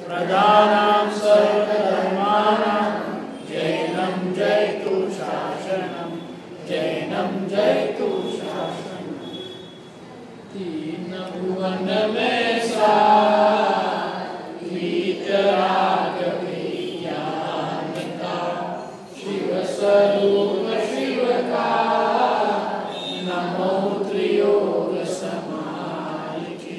प्रधानां सर्वधर्माणां जैनं जयतु शासनं जैनं जयतु शासनं। तीन भुवन में सा वीतराग विज्ञान का शिव स्वरूप शिव का नमो त्रियोग समाल के।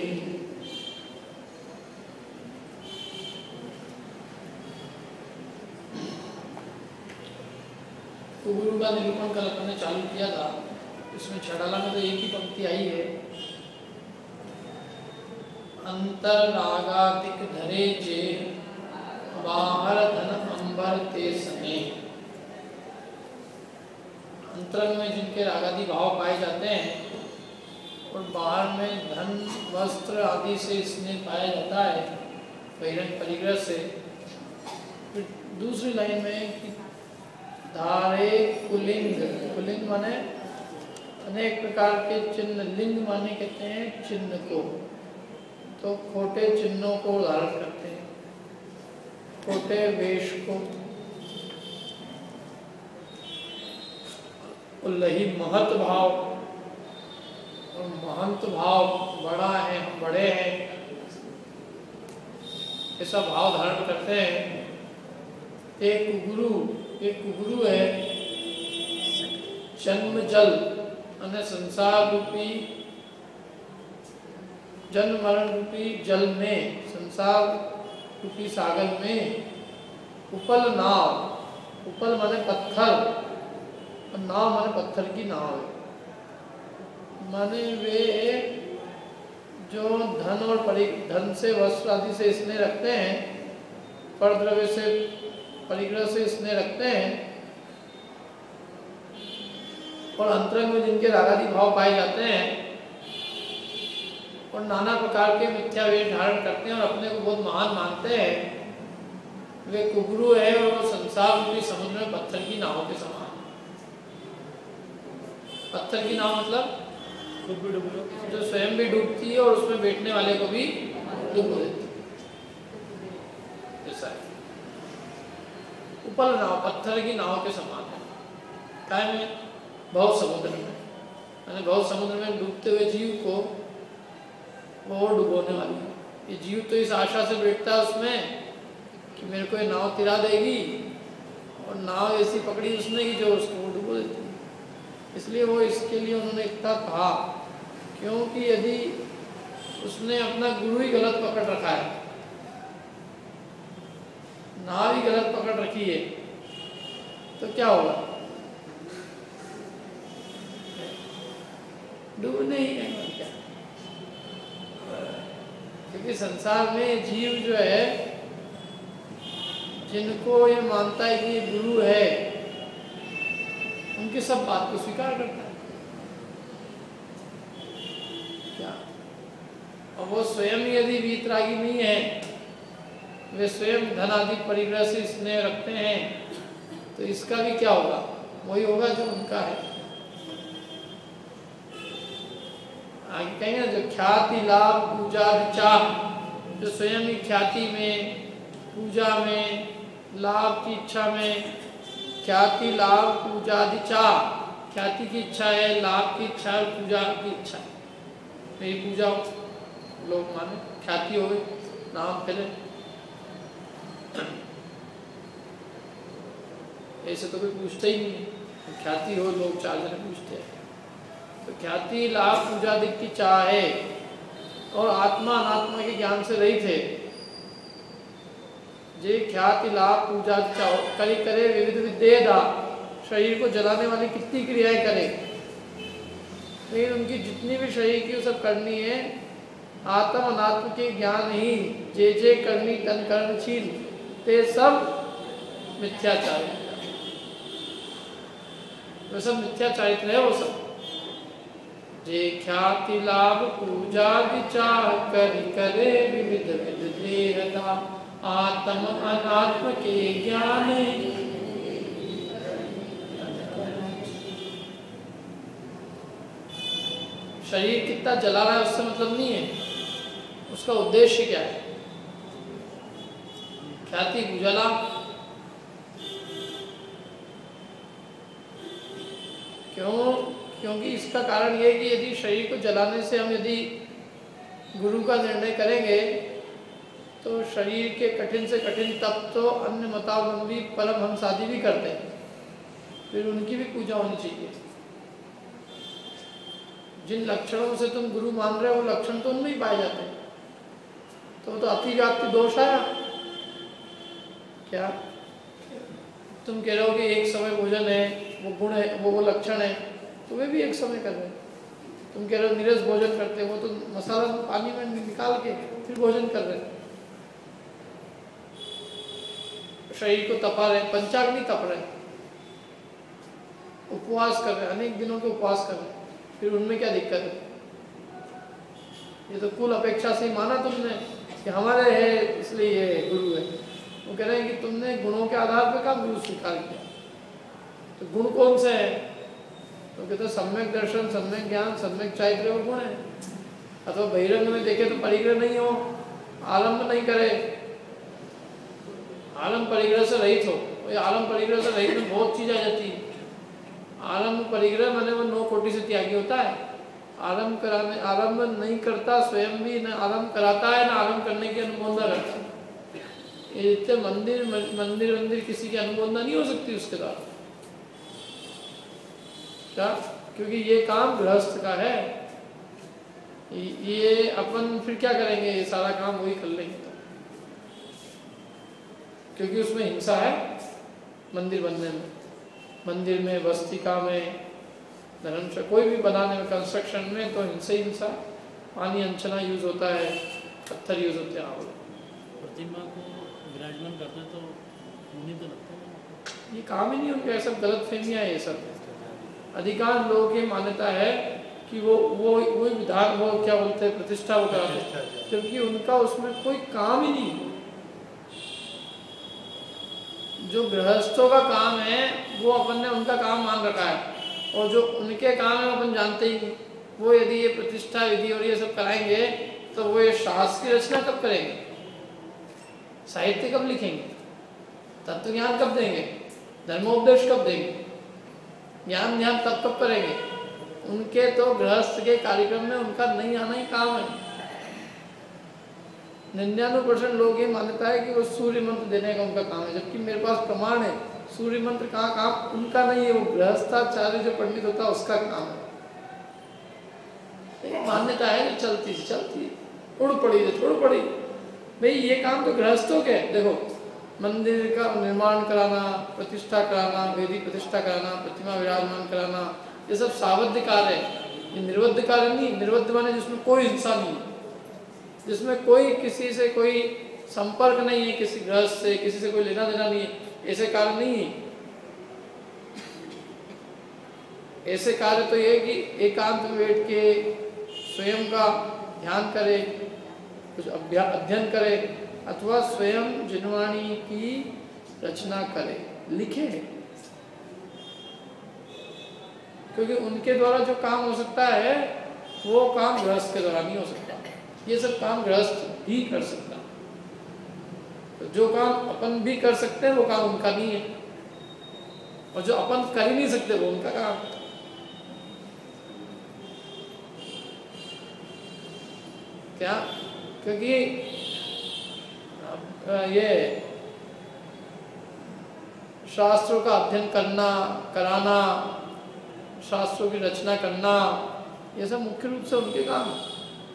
तो गुरु का निरूपण कल अपने चालू किया था। इसमें छड़ाला में तो एक ही पंक्ति आई है, अंतर रागातिक धरे जे बाहर धन अंबर ते सने। अंतरंग में जिनके रागादि भाव पाए जाते हैं और बाहर में धन वस्त्र आदि से स्नेह पाया जाता है बहिरंग परिग्रह से। फिर दूसरी लाइन में कि धारे कुलिंग, कुलिंग माने अनेक प्रकार के चिन्ह, लिंग माने कहते हैं चिन्ह को, तो खोटे चिन्हों को धारण करते हैं, खोटे वेश को। लही महत भाव और महंत भाव, बड़ा है हम बड़े हैं, ऐसा भाव धारण करते हैं। एक गुरु है जन्म जल अने संसार रूपी जन्म मरण रूपी जल में, संसार रूपी सागर में उपल नाव, उपल माने पत्थर और नाव माने पत्थर की नाव है। माने वे जो धन और धन से वस्त्र आदि से स्नेह रखते हैं, पर द्रव्य से परिग्रह से स्नेह रखते हैं और अंतरंग में जिनके रागादि भाव पाए जाते हैं और नाना प्रकार के मिथ्या वेश धारण करते हैं और अपने को बहुत महान मानते हैं, वे कुगुरु है और वो संसार रूपी समुद्र में पत्थर की नाव के समान। पत्थर की नाव मतलब जो स्वयं भी डूबती है और उसमें बैठने वाले को भी डूब देती है, ऐसा है। उपल नाव पत्थर की नाव के समान है। क्या में भव समुद्र में, मैंने भव समुद्र में डूबते हुए जीव को वो डुबोने वाली है। ये जीव तो इस आशा से बैठता है उसमें कि मेरे को ये नाव तिरा देगी, और नाव ऐसी पकड़ी उसने कि जो उसको वो डुबो देती है। इसलिए वो इसके लिए उन्होंने इतना कहा, क्योंकि यदि उसने अपना गुरु ही गलत पकड़ रखा है, नाव ही गलत पकड़ रखी है, तो क्या होगा? डूबने ही है क्या? क्योंकि संसार में जीव जो है, जिनको ये मानता है कि ये गुरु है, उनकी सब बात को स्वीकार करता है क्या? और वो स्वयं यदि वीतरागी नहीं है, वे स्वयं धन आदि परिग्रह से स्नेह रखते हैं, तो इसका भी क्या होगा? वही होगा जो उनका है। आगे कहेंगे ना, जो ख्याति लाभ पूजा विचार, जो स्वयं ही ख्याति में, पूजा में, लाभ की इच्छा में, ख्याति लाभ पूजा दिचा, ख्याति की इच्छा है, लाभ की इच्छा है, पूजा की इच्छा है। मेरी पूजा लोग माने, ख्याति हो गई, नाम फैले। ऐसे तो कोई पूछता ही नहीं है, ख्याति हो लोग चार जने पूछते हैं। तो ख्याति लाभ पूजा दिख की चाह है, और आत्मा अनात्मा के ज्ञान से रहित है। जे ख्याति लाभ पूजा चाह करी करे विविध विद्या, शरीर को जलाने वाली कितनी क्रियाएं करे, लेकिन उनकी जितनी भी शरीर की सब करनी है आत्म अनात्म के ज्ञान ही। जे करनी तन कर्मशील ते सब मिथ्याचार, वो सब मिथ्याचारित्र है। वो सब जे ख्याति लाभ पूजा विचार करी करे विविध विध देहता, आत्म अनात्म के ज्ञान। शरीर कितना जला रहा है उससे मतलब नहीं है, उसका उद्देश्य क्या है। ख्याति उजाला। क्योंकि इसका कारण ये है कि यदि शरीर को जलाने से हम यदि गुरु का निर्णय करेंगे तो शरीर के कठिन से कठिन तप तो अन्य मतावलंबी परमहंस आदि भी करते हैं, फिर उनकी भी पूजा होनी चाहिए। जिन लक्षणों से तुम गुरु मान रहे हो वो लक्षण तो उनमें ही पाए जाते हैं, तो वो तो अतिव्याप्ति दोष आया। क्या तुम कह रहे हो कि एक समय भोजन है, वो गुण है, वो लक्षण है, तो वे भी एक समय कर रहे हैं। तुम कह रहे हो नीरस भोजन करते हो, वो तो मसाला पानी में निकाल के फिर भोजन कर रहे हैं। शरीर को तपा रहे, पंचाग्नि तप रहे, उपवास कर रहे, अनेक दिनों के उपवास कर रहे, फिर उनमें क्या दिक्कत है? ये तो कुल अपेक्षा से ही माना तुमने कि हमारे है इसलिए ये गुरु है। वो कह रहे हैं कि तुमने गुणों के आधार पर कहाँ गुरु स्वीकार किया? तो गुण कौन से हैं? तो कहते सम्यक दर्शन, सम्यक ज्ञान, सम्यक चारित्र्य और गुण है। अथवा बहिरंग में देखे तो परिग्रह नहीं हो, आलम्ब नहीं करे, आलम्ब परिग्रह से रहित हो। आलम्ब परिग्रह से रहित में बहुत चीज आ जाती है। आलम्ब परिग्रह माने वो 9 कोटि से त्यागी होता है। आलम्ब नहीं करता, स्वयं भी न आलम्ब कराता है, न आलम्ब करने की अनुमोदना करता है। ये जितने मंदिर किसी की अनुमोदना नहीं हो सकती उसके द्वारा। क्या? क्योंकि ये काम गृहस्थ का है। ये अपन फिर क्या करेंगे? ये सारा काम वही कर लेंगे तो, क्योंकि उसमें हिंसा है। मंदिर बनने में, मंदिर में, वस्तिका में, धर्मशाला कोई भी बनाने में, कंस्ट्रक्शन में तो हिंसा ही हिंसा। पानी अंचना यूज होता है, पत्थर यूज होते हैं। प्रतिमा को विराजमान करते तो उन्हीं तो लगता है ये काम ही नहीं उनके। सब गलत फहमियाँ है ये सब। अधिकांश लोगों की मान्यता है कि वो विधान, वो क्या बोलते हैं, प्रतिष्ठा वो कराते हैं, जबकि उनका उसमें कोई काम ही नहीं। जो गृहस्थों का काम है वो अपन ने उनका काम मान रखा है, और जो उनके काम है अपन जानते ही नहीं। वो यदि ये प्रतिष्ठा विधि और ये सब कराएंगे तो वो ये शास्त्र की रचना कब करेंगे? साहित्य कब लिखेंगे? तत्व ज्ञान कब देंगे? धर्मोपदेश कब देंगे? ज्ञान तब कब करेंगे? उनके तो गृहस्थ के कार्यक्रम में उनका नहीं आना ही काम है। 99% लोग ये मान्यता है कि वो सूर्य मंत्र देने का उनका काम है, जबकि मेरे पास प्रमाण है सूर्य मंत्र का काम उनका नहीं है, वो गृहस्थाचार्य जो पंडित होता है उसका काम है। मान्यता है जो चलती उड़ पड़ी भाई, ये काम तो गृहस्थों के। देखो, मंदिर का निर्माण कराना, प्रतिष्ठा कराना, वेदी प्रतिष्ठा कराना, प्रतिमा विराजमान कराना, ये सब सावध्य कार्य है। ये निर्वध्य कार्य नहीं। निर्वध्य माने जिसमें कोई हिंसा नहीं है, जिसमें कोई किसी से कोई संपर्क नहीं है, किसी गृहस्थ से किसी से कोई लेना देना नहीं है, ऐसे कार्य नहीं है। ऐसे कार्य तो ये कि एकांत में बैठ के स्वयं का ध्यान करे, कुछ अध्ययन करे, अथवा स्वयं जिनवाणी की रचना करे, लिखे। क्योंकि उनके द्वारा जो काम हो सकता है वो काम गृहस्थ के द्वारा नहीं हो सकता। ये सब काम गृहस्थ ही कर सकता है। तो जो काम अपन भी कर सकते हैं वो काम उनका नहीं है, और जो अपन कर ही नहीं सकते वो उनका काम। क्या? क्योंकि ये शास्त्रों का अध्ययन करना, कराना, शास्त्रों की रचना करना, ये सब मुख्य रूप से उनके काम है।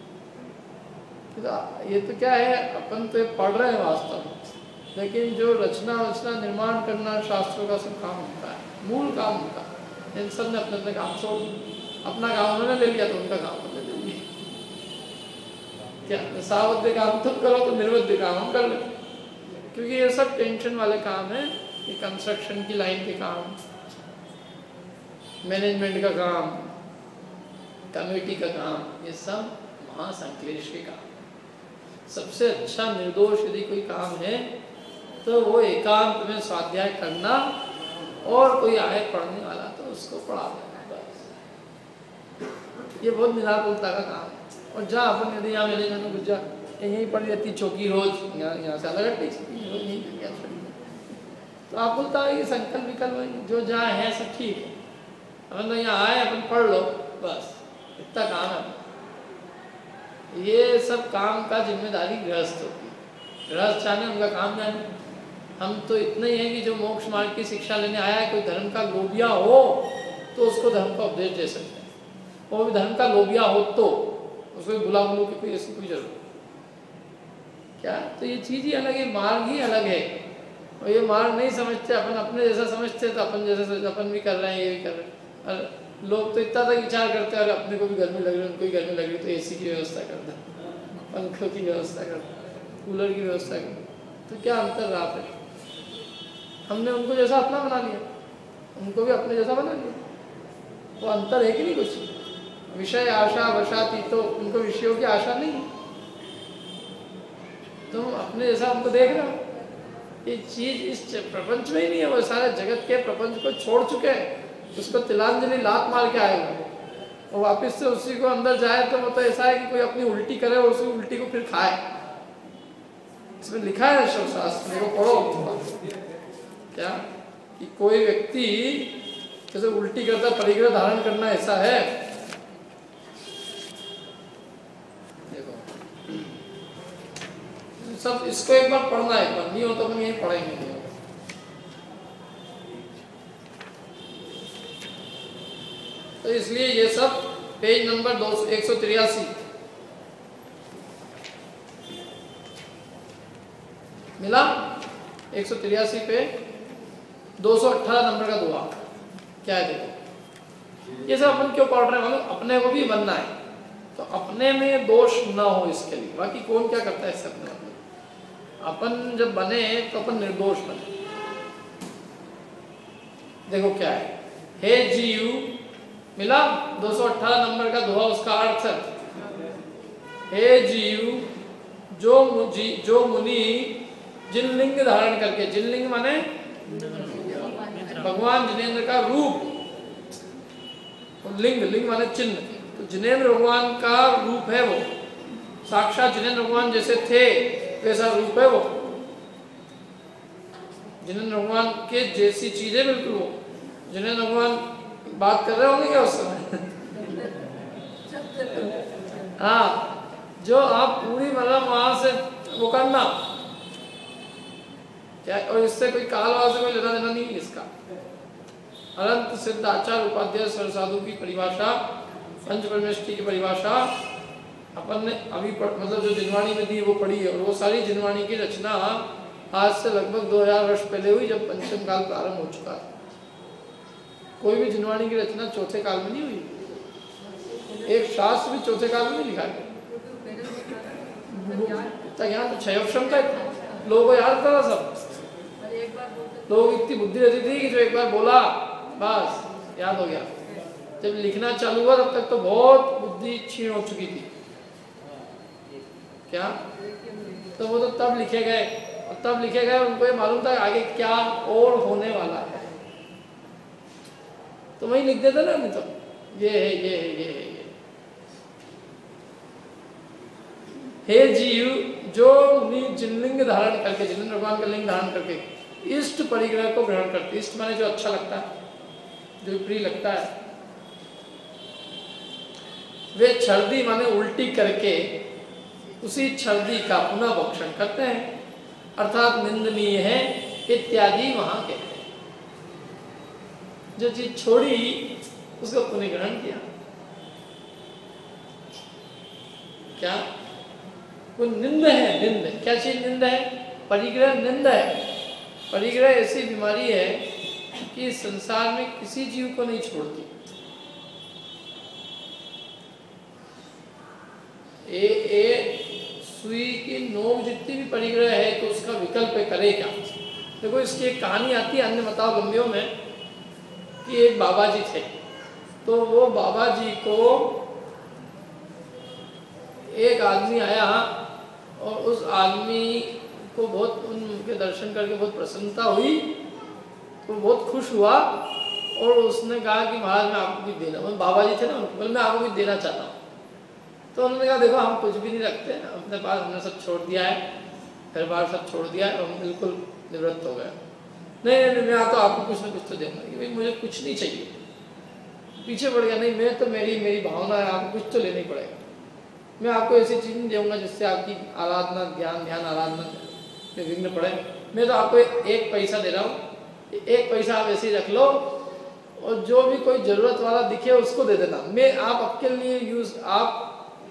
ये तो क्या है, अपन तो पढ़ रहे हैं वास्तव में, लेकिन जो रचना निर्माण करना शास्त्रों का सब काम होता है, मूल काम होता है। इन सब ने अपने अपने काम छोड़, अपना काम उन्होंने ले लिया तो उनका काम उन्होंने ले लिया। क्या सावध्य काम तुम करो तो निर्वध्य काम हम कर लेते, क्योंकि ये सब टेंशन वाले काम है। ये कंस्ट्रक्शन की लाइन के काम, मैनेजमेंट का काम, कमेटी का काम, ये सब महासंक्लेश के काम। सबसे अच्छा निर्दोष यदि कोई काम है तो वो एकांत में स्वाध्याय करना, और कोई आए पढ़ने वाला तो उसको पढ़ा देना, बस। ये बहुत निराकुलता का काम है। और जहाँ अपन यदि यहाँ मैनेजमेंट में घुस जा यहीं पड़ जाती चौकी रोज, यहाँ से अलग हटती रोज यहीं क्या छोड़ी। तो आप बोलता है कि संकल्प विकल्प जो जहाँ है सब ठीक है, अपन तो यहाँ आए अपन पढ़ लो बस, इतना काम है। ये सब काम का जिम्मेदारी गृहस्थ होती है, गृहस्थ जाने उनका काम जाने। हम तो इतना ही है कि जो मोक्ष मार्ग की शिक्षा लेने आया है, कोई धर्म का लोभिया हो तो उसको धर्म का उपदेश दे सकते हैं, वो भी धर्म का लोभिया हो तो उसको बुला बुलो की कोई ऐसी कोई जरूरत क्या। तो ये चीज़ ही अलग है, मार्ग ही अलग है। और ये मार्ग नहीं समझते, अपन अपने जैसा समझते तो अपन जैसा अपन भी कर रहे हैं, ये भी कर रहे हैं। और लोग तो इतना तक विचार करते हैं, अगर अपने को भी गर्मी लग रही है, उनको भी गर्मी लग रही है तो एसी की व्यवस्था कर दो, पंखों की व्यवस्था कर दो, कूलर की व्यवस्था कर दो। तो क्या अंतर रहा फिर? हमने उनको जैसा अपना बना लिया, उनको भी अपने जैसा बना लिया। वो अंतर है कि नहीं कुछ? विषय आशा वशाती, तो उनको विषयों की आशा नहीं है, तुम अपने जैसा उनको देख रहे हो। ये चीज इस प्रपंच में ही नहीं है, वो सारे जगत के प्रपंच को छोड़ चुके हैं, उसको तिलांजलि लात मार के आए हुए, और वापस से उसी को अंदर जाए तो वो तो ऐसा है कि कोई अपनी उल्टी करे और उसी उल्टी को फिर खाए। इसमें लिखा है शास्त्र में, वो पढ़ो क्या कि कोई व्यक्ति जैसे उल्टी करता परिग्रह धारण करना ऐसा है। देखो सब इसको एक बार पढ़ना है, एक बार नहीं हो तो हम यही पढ़ेंगे। तो इसलिए ये सब पेज नंबर 183 मिला। 183 पे 218 नंबर का दुआ क्या है? देखो ये सब अपन क्यों पढ़ रहे हैं मालूम? अपने को भी बनना है, तो अपने में दोष ना हो इसके लिए। बाकी कौन क्या करता है इससे अपने आप में। अपन जब बने तो अपन निर्दोष बने। देखो क्या है, हे जीव मिला 218 नंबर का दुआ, उसका अर्थ है हे जीव जो मुनि जिन लिंग धारण करके, जिन लिंग माने भगवान जिनेंद्र का रूप, लिंग लिंग माने चिन्ह, तो जिनेंद्र भगवान का रूप है वो, साक्षात जिनेंद्र भगवान जैसे थे वैसा रूप है वो, जिनेंद्र भगवान के जैसी चीजें बिल्कुल वो। जिनेंद्र भगवान बात कर रहे होंगे क्या उस समय? हाँ, जो आप पूरी मतलब वहां से वो करना क्या, और इससे कोई काल से कोई लेना देना नहीं है इसका। अनंत सिद्ध आचार्य उपाध्याय सरसाधु की परिभाषा, पंच परमेष्टि की परिभाषा अपन ने अभी मतलब जो जिनवाणी में दी वो पढ़ी है, और वो सारी जिनवाणी की रचना आज से लगभग 2000 वर्ष पहले हुई, जब पंचम काल प्रारंभ हो चुका है। कोई भी जिनवाणी की रचना चौथे काल में नहीं हुई, एक शास्त्र भी चौथे काल में नहीं लिखा गया। यहाँ तो क्षयोक्षम था, लोगों को याद था सब, लोग इतनी बुद्धि रहती थी कि जो एक बार बोला बस याद हो गया। जब लिखना चालू हुआ तब तक तो बहुत बुद्धि क्षीण हो चुकी थी क्या, तो वो तो तब लिखे गए, और तब लिखे गए उनको ये मालूम था आगे क्या और होने वाला है, तो वही लिख देते ना, नहीं तो ये है ये है ये है ये। हे जीव जो जिन लिंग धारण करके, जिनेंद्र भगवान का लिंग धारण करके इष्ट परिग्रह को ग्रहण करते, इष्ट माने जो अच्छा लगता है, जो प्रिय लगता है, वे छर्दी माने उल्टी करके उसी छर्दी का पुनः भक्षण करते हैं, अर्थात निंदनीय है इत्यादि वहां कहते हैं। जो चीज छोड़ी उसको पुनः ग्रहण किया, क्या वो निंद है? निंद क्या चीज निंद है? परिग्रह निंद है। परिग्रह ऐसी बीमारी है कि संसार में किसी जीव को नहीं छोड़ती। सुई की नोक जितनी भी परिग्रह है तो उसका विकल्प करे क्या? देखो इसकी एक कहानी आती है अन्य मतावलंबियों में कि एक बाबा जी थे, तो वो बाबा जी को एक आदमी आया और उस आदमी को बहुत उनके दर्शन करके बहुत प्रसन्नता हुई, तो बहुत खुश हुआ और उसने कहा कि महाराज मैं आपको कुछ देना, मैं बाबा जी थे ना, मैं आपको कुछ देना चाहता हूँ। तो उन्होंने कहा देखो हम कुछ भी नहीं रखते अपने पास, हमने सब छोड़ दिया है, घर बार सब छोड़ दिया है और हम बिल्कुल निवृत्त हो गया। नहीं मैं तो आपको कुछ ना कुछ तो देना, कि भाई मुझे कुछ नहीं चाहिए। पीछे पड़ गया, नहीं मैं तो मेरी भावना है, आपको कुछ तो लेना ही पड़ेगा। मैं आपको ऐसी चीज़ नहीं दूंगा जिससे आपकी आराधना ध्यान आराधना में विघ्न पड़े। मैं तो आपको 1 पैसा दे रहा हूँ, 1 पैसा आप ऐसे ही रख लो और जो भी कोई ज़रूरत वाला दिखे उसको दे देना। मैं आप आपके लिए आप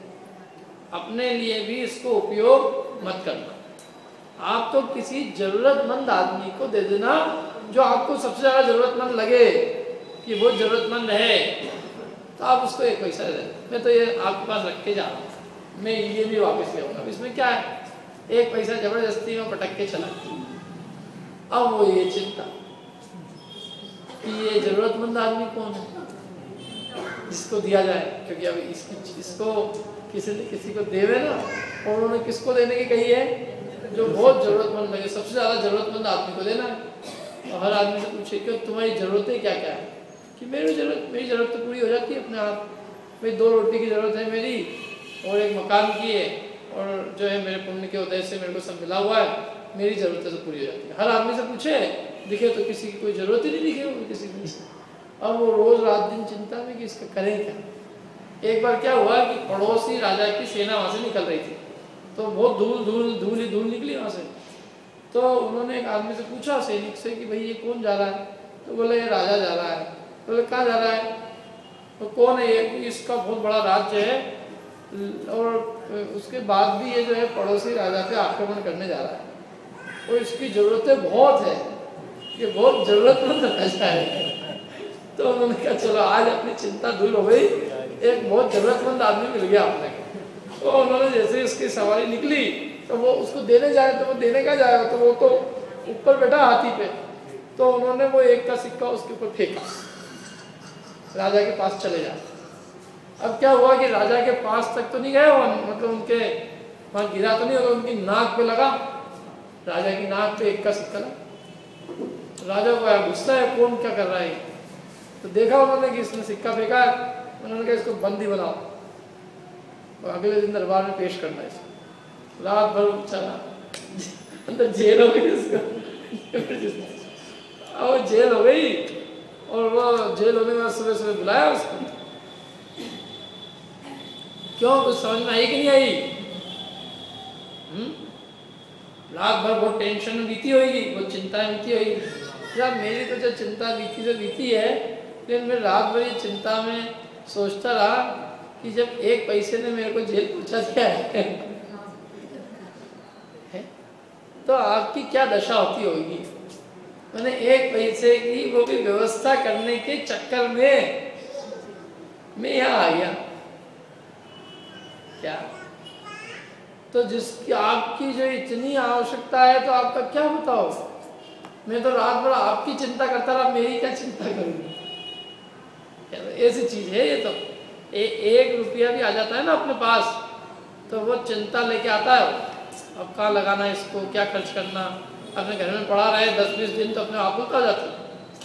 अपने लिए भी इसको उपयोग मत करना। आप तो किसी ज़रूरतमंद आदमी को दे देना जो आपको सबसे ज़्यादा ज़रूरतमंद लगे कि वो ज़रूरतमंद है, तो आप उसको 1 पैसा दे देना। मैं तो ये आपके पास रख के जा रहा हूँ, मैं ये भी वापस ले आऊँगा। इसमें क्या है, 1 पैसा ज़बरदस्ती में पटक के चला। अब वो ये चिंता कि ये ज़रूरतमंद आदमी कौन है जिसको दिया जाए, क्योंकि अब इसको किसी को देवे ना, और उन्होंने किसको देने की कही है, जो बहुत ज़रूरतमंद लगे, सबसे ज़्यादा ज़रूरतमंद आदमी को देना है। और हर आदमी से पूछे कि तुम्हारी ज़रूरतें क्या क्या है, कि मेरी ज़रूरत तो पूरी हो जाती है अपने आप। भाई 2 रोटी की ज़रूरत है मेरी, और 1 मकान की है, और जो है मेरे पुण्य के उदय से मेरे को सब मिला हुआ है, मेरी ज़रूरतें तो पूरी हो जाती है। हर आदमी से पूछे, दिखे तो किसी की कोई ज़रूरत ही नहीं दिखे वो किसी की। अब वो रोज़ रात दिन चिंता में कि इसका करें क्या। एक बार क्या हुआ कि पड़ोसी राजा की सेना वहाँ से निकल रही थी, तो बहुत धूल निकली वहाँ से। तो उन्होंने एक आदमी से पूछा सैनिक से कि भाई ये कौन जा रहा है, तो बोले ये राजा जा रहा है। तो बोले कहाँ जा रहा है, तो कौन है ये, इसका बहुत बड़ा राज्य है, और उसके बाद भी ये जो है पड़ोसी राजा पे आक्रमण करने जा रहा है, और इसकी ज़रूरतें बहुत है, ये बहुत ज़रूरतमंद राजा है। तो उन्होंने कहा चलो आज अपनी चिंता दूर हो गई, एक बहुत ज़रूरतमंद आदमी मिल गया अपने को। तो उन्होंने जैसे उसकी सवारी निकली तो वो उसको देने जाए, तो वो देने का जाएगा, तो वो तो ऊपर बैठा हाथी पे, तो उन्होंने वो 1 का सिक्का उसके ऊपर फेंका, राजा के पास चले जा। अब क्या हुआ कि राजा के पास तक तो नहीं गए वो, मतलब उनके वहाँ गिरा तो नहीं होगा, उनकी नाक पे लगा, राजा की नाक पे 1 का सिक्का लगा। राजा को आया गुस्सा है, कौन क्या कर रहा है। तो देखा उन्होंने कि इसने सिक्का फेंका है, उन्होंने कहा इसको बंदी बनाओ और अगले दिन दरबार में पेश करना है इसको। रात भर चला, अंदर जेल हो गई इसको। और जेल हो गई, और वो जेल होने के बाद सुबह बुलाया उसको, क्यों कुछ समझ में आई कि नहीं आई। रात भर बहुत टेंशन में बीती होगी, बहुत चिंता में बीती होगी। जब मेरी तो जो चिंता बीती तो बीती है, लेकिन मैं रात भर ये चिंता में सोचता रहा कि जब 1 पैसे ने मेरे को जेल पहुंचा दिया है तो आपकी क्या दशा होती होगी। मैंने 1 पैसे की वो भी व्यवस्था करने के चक्कर में मैं यहाँ आ गया क्या। तो जिसकी आपकी जो इतनी आवश्यकता है तो आपका क्या बताओ। मैं तो रात भर आपकी चिंता करता रहा, मेरी क्या चिंता करूँगी। ऐसी चीज़ है ये। तो 1 रुपया भी आ जाता है ना अपने पास तो वो चिंता लेके आता है, अब कहाँ लगाना है इसको, क्या खर्च करना। अपने घर में पड़ा रहे 10-20 दिन तो अपने आप उठा जाता है,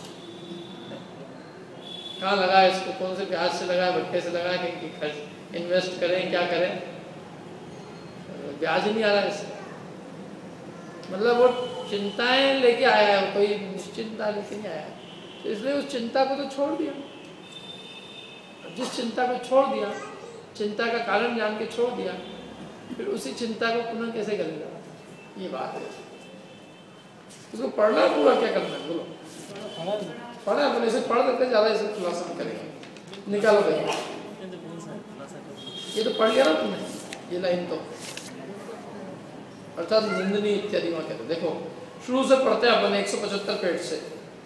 कहाँ लगाए इसको, कौन से ब्याज से लगाए, भट्टे से लगाए, कहीं खर्च इन्वेस्ट करें, क्या करें, ब्याज ही नहीं आ रहा है इससे। मतलब वो चिंताएं लेके आया है, कोई निश्चिंता लेके नहीं आया। तो इसलिए उस चिंता को तो छोड़ दिया। जिस चिंता को छोड़ दिया, चिंता का कारण जान के छोड़ दिया, फिर उसी चिंता को पुनः कैसे करेगा, ये बात है। उसको पढ़ना पूरा क्या करना है, बोलो। पढ़ा अपने से पढ़ देते, ज़्यादा इसे खुलासा करेंगे, निकालो भाई। ये तो पढ़ लिया ना तुमने, ये लाइन तो अर्थात निंदनीय इत्यादि वहाँ कहते। देखो शुरू से पढ़ते हैं अपने 175 पेज से।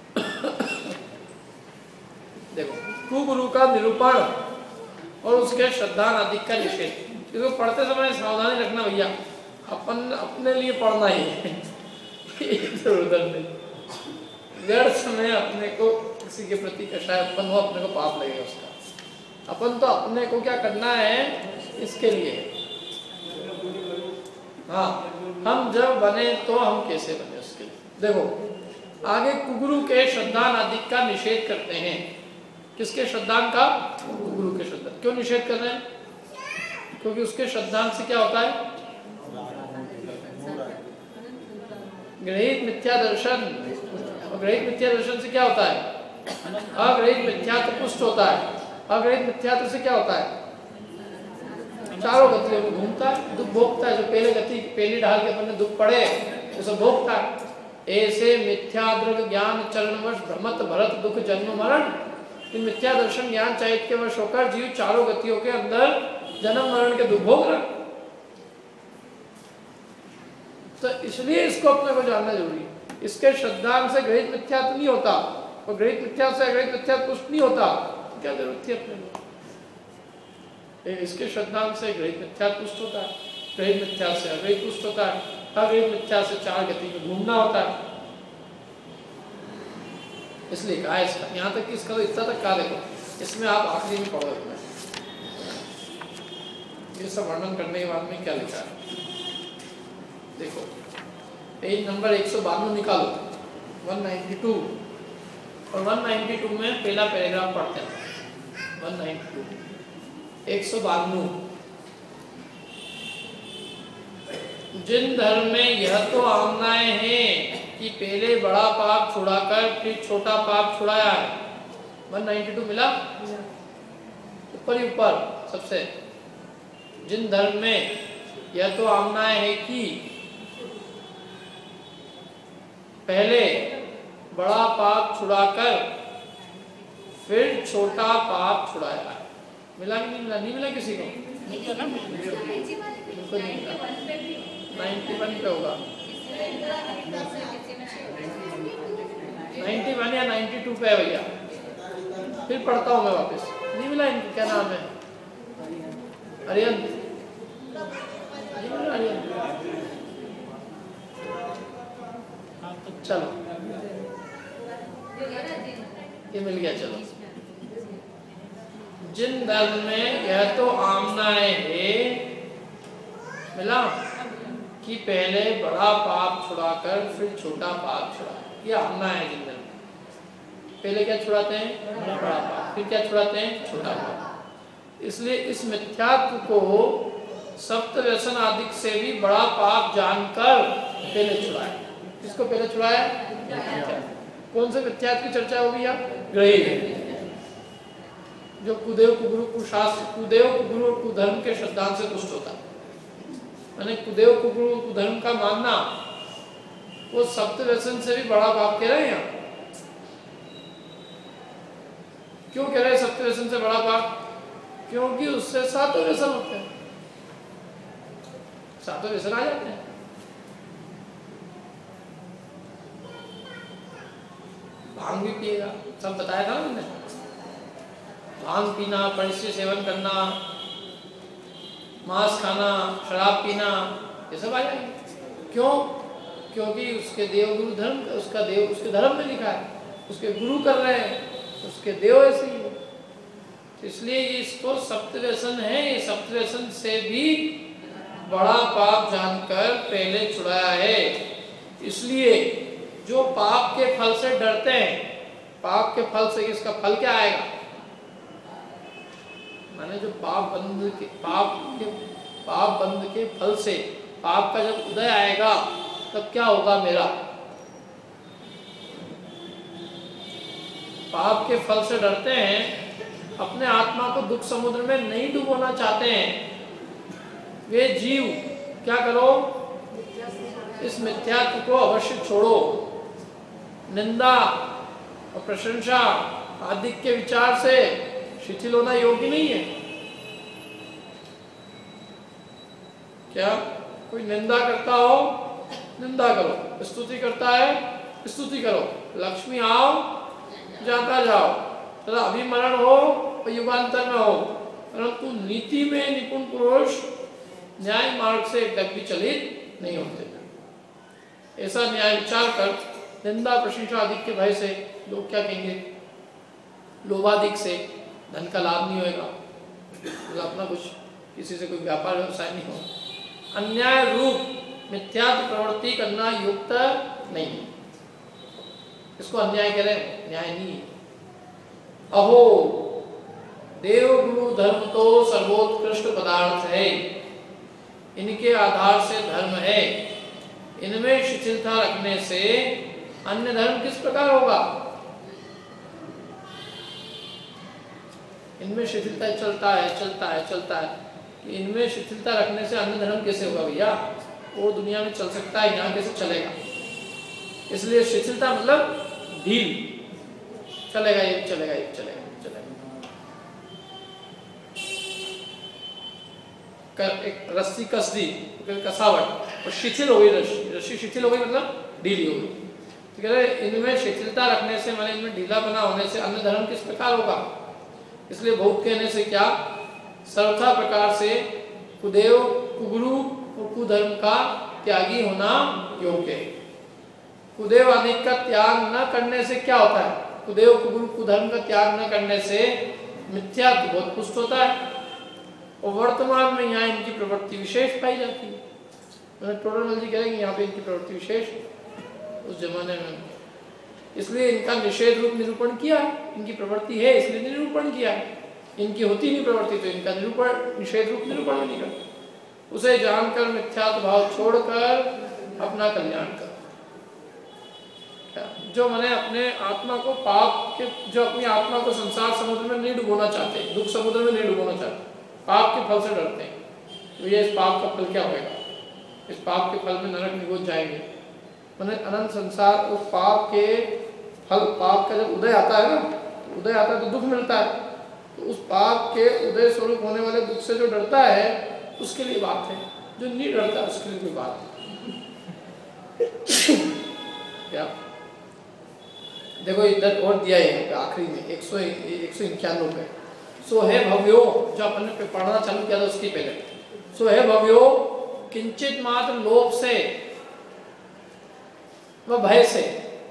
देखो कुगुरु का निरूपण और उसके श्रद्धान अधिक का निषेध। इसको पढ़ते समय सावधानी रखना भैया, अपन अपने लिए पढ़ना ही है, इधर उधर नहीं। व्यर्थ समय अपने को किसी के प्रति कषाय अपन हो, अपने को पाप लगेगा उसका। अपन तो अपने को क्या करना है इसके लिए। हाँ, हम जब बने तो हम कैसे बने उसके लिए। देखो आगे कुगुरु के श्रद्धान अधिक का निषेध करते हैं। किसके श्रद्धान का? कुगुरु के श्रद्धान। क्यों निषेध कर रहे हैं? क्योंकि उसके श्रद्धांत से क्या होता है? ग्रहित मिथ्या दर्शन। और ग्रहित मिथ्या दर्शन से क्या होता है? अग्रहित मिथ्यात्व पुष्ट होता है। अग्रहित मिथ्यात्व से क्या होता है? चारों गतियों में घूमता है, दुख भोगता है। जो पहले गति पहली ढाल के अपन ने दुख पड़े उसे भोगता है। ऐसे मिथ्या दृग ज्ञान चरणवश भ्रमत भरत दुख जन्म मरण। इन मिथ्या दर्शन ज्ञान चैत्य वश होकर जीव चारों गतियों के अंदर जन्म मरण के दुख भोग रहा। तो इसलिए इसको अपने को जानना जरूरी है। इसके श्रद्धांत से ग्रहित मिथ्यात्व नहीं होता और ग्रहित मिथ्या से अग्रहित मिथ्यात्व पुष्ट नहीं होता। क्या जरूरत थी अपने को? इसके श्रद्धांत से ग्रहित मिथ्यात्व पुष्ट होता है, ग्रहित मिथ्या से अग्रहित पुष्ट होता है, अग्रहित मिथ्या से चार गति में घूमना होता है। इसलिए कहा इसका यहाँ तक कि इसका तो इतना तक कहा देखो, इसमें आप आखिरी में पढ़ो अपने ये सब वर्णन करने के बाद में क्या लिखा है देखो। पेज नंबर 192 निकालो, 192 और 192 में पहला पैराग्राफ पढ़ते हैं। 192 192 जिन धर्म में यह तो आमनाएं हैं कि पहले बड़ा पाप छुड़ाकर फिर छोटा पाप छुड़ाया है। 192 मिला ऊपर ही ऊपर सबसे। जिन धर्म में यह तो आमनाएं हैं कि पहले बड़ा पाप छुड़ाकर फिर छोटा पाप छुड़ाया है। मिला कि नहीं मिला? नहीं मिला किसी को? बिल्कुल नहीं मिला। 91 पे होगा, 91 या 92 पे है भैया। फिर पढ़ता हूँ मैं वापस। नहीं मिला इनको? क्या नाम है? अरियन? नहीं मिला अरियन? चलो ये मिल गया। चलो जिन धर्म में यह तो आमनाएं है मिला कि पहले बड़ा पाप छुड़ाकर फिर छोटा पाप छुड़ा। ये आमना है जिन धर्म में। पहले क्या छुड़ाते हैं? बड़ा पाप। फिर क्या छुड़ाते हैं? छोटा पाप। इसलिए इस मिथ्यात्व को सप्त व्यसन आदि से भी बड़ा पाप जानकर पहले छुड़ाया। किसको पहले छुड़ाया? कौन से मिथ्यात्व की चर्चा होगी? ग्रहित जो कुदेव कुगुरु कुशास्त्र, कुदेव कुगुरु और कुधर्म के श्रद्धांत से तुष्ट होता है। मैंने कुदेव कुगुरु कुधर्म का मानना वो सप्त व्यसन से भी बड़ा पाप कह रहे हैं यहाँ। क्यों कह रहे हैं सप्त व्यसन से बड़ा पाप? क्योंकि उससे सातों व्यसन होते हैं, सातों व्यसन आ जाते हैं। भांग भी पिएगा, सब बताया था ना मैंने। भांग पीना, परिश्रम सेवन करना, मांस खाना, शराब पीना, ये सब आ जाएंगे। क्यों? क्योंकि उसके देव गुरु धर्म, उसका देव उसके धर्म में लिखा है, उसके गुरु कर रहे हैं, उसके देव ऐसे ही है। इसलिए इसको सप्त व्यसन है। ये सप्त व्यसन से भी बड़ा पाप जानकर पहले छुड़ाया है। इसलिए जो पाप के फल से डरते हैं, पाप के फल से इसका फल क्या आएगा? माने जो पाप बंध के फल से पाप का जब उदय आएगा तब क्या होगा मेरा? पाप के फल से डरते हैं, अपने आत्मा को दुख समुद्र में नहीं डुबोना चाहते हैं। वे जीव क्या करो? इस मिथ्यात्व को अवश्य छोड़ो। निंदा और प्रशंसा आदि के विचार से शिथिल होना योग्य नहीं है। क्या कोई निंदा करता हो, निंदा करो, स्तुति करता है, स्तुति करो। लक्ष्मी आओ, जाता जाओ, तथा अभिमरण हो और युगांतर में हो, परंतु नीति में निपुण पुरुष न्याय मार्ग से एकदम विचलित नहीं होते। ऐसा न्याय विचार कर निंदा प्रशंसा आदि के भय से लोग क्या कहेंगे? लोभादिक से धन का लाभ नहीं होगा, मतलब अपना कुछ किसी से कोई व्यापार व्यवसाय नहीं हो। अन्याय रूप मिथ्यात्व प्रवृत्ति करना युक्त नहीं। इसको अन्याय कह रहे हैं, न्याय नहीं है। अहो देव गुरु धर्म तो सर्वोत्कृष्ट पदार्थ है, इनके आधार से धर्म है, इनमें शिथिलता रखने से अन्य धर्म किस प्रकार होगा? इनमें शिथिलता चलता है कि इनमें शिथिलता रखने से अन्य धर्म कैसे होगा भैया? वो दुनिया में चल सकता है, यहाँ कैसे चलेगा? इसलिए शिथिलता मतलब ढील, चलेगा ये चलेगा। एक रस्सी कस दी, कसावट, और शिथिल हो गई रस्सी शिथिल हो गई मतलब ढीली हो गई। तो कह रहे इनमें शिथिलता रखने से, माने इनमें ढीला बना होने से अन्य धर्म किस प्रकार होगा? इसलिए बहुत कहने से क्या, सर्वथा प्रकार से कुदेव कुगुरु और कुधर्म का त्यागी होना योग्य है। कुदेव आदि का त्याग न करने से क्या होता है? कुदेव कुगुरु कुधर्म का त्याग न करने से मिथ्या बहुत पुष्ट होता है, और वर्तमान में यहाँ इनकी प्रवृत्ति विशेष पाई जाती है। टोडरमल जी कहेंगे यहाँ पे इनकी प्रवृत्ति विशेष उस जमाने में, इसलिए इनका निषेध रूप निरूपण किया। इनकी प्रवृत्ति है इसलिए निरूपण किया, इनकी होती नहीं प्रवृत्ति तो इनका निरूपण निषेध रूप निरूपण नहीं करता। उसे जानकर मिथ्यात्व भाव छोड़कर अपना कल्याण कर, जो मैंने अपने आत्मा को पाप के, जो अपनी आत्मा को संसार समुद्र में नहीं डुबोना चाहते, दुख समुद्र में नहीं डुबोना चाहते, पाप के फल से डरते हैं, तो ये इस पाप का फल क्या होगा? इस पाप के फल में नरक निगोच जाएंगे। मैंने अनंत संसार उस पाप के फल, पाप का जब उदय आता है ना, तो उदय आता है तो दुख मिलता है, तो उस पाप के उदय स्वरूप होने वाले दुख से जो डरता है उसके लिए बात है, जो नहीं डरता उसके लिए कोई बात क्या? देखो इधर और दिया है आखिरी में 191 पे, सो है भव्यो, जो अपन ने पढ़ना चालू किया था उसकी पहले, सो है भव्यो किंचित मात्र लोभ से व भय से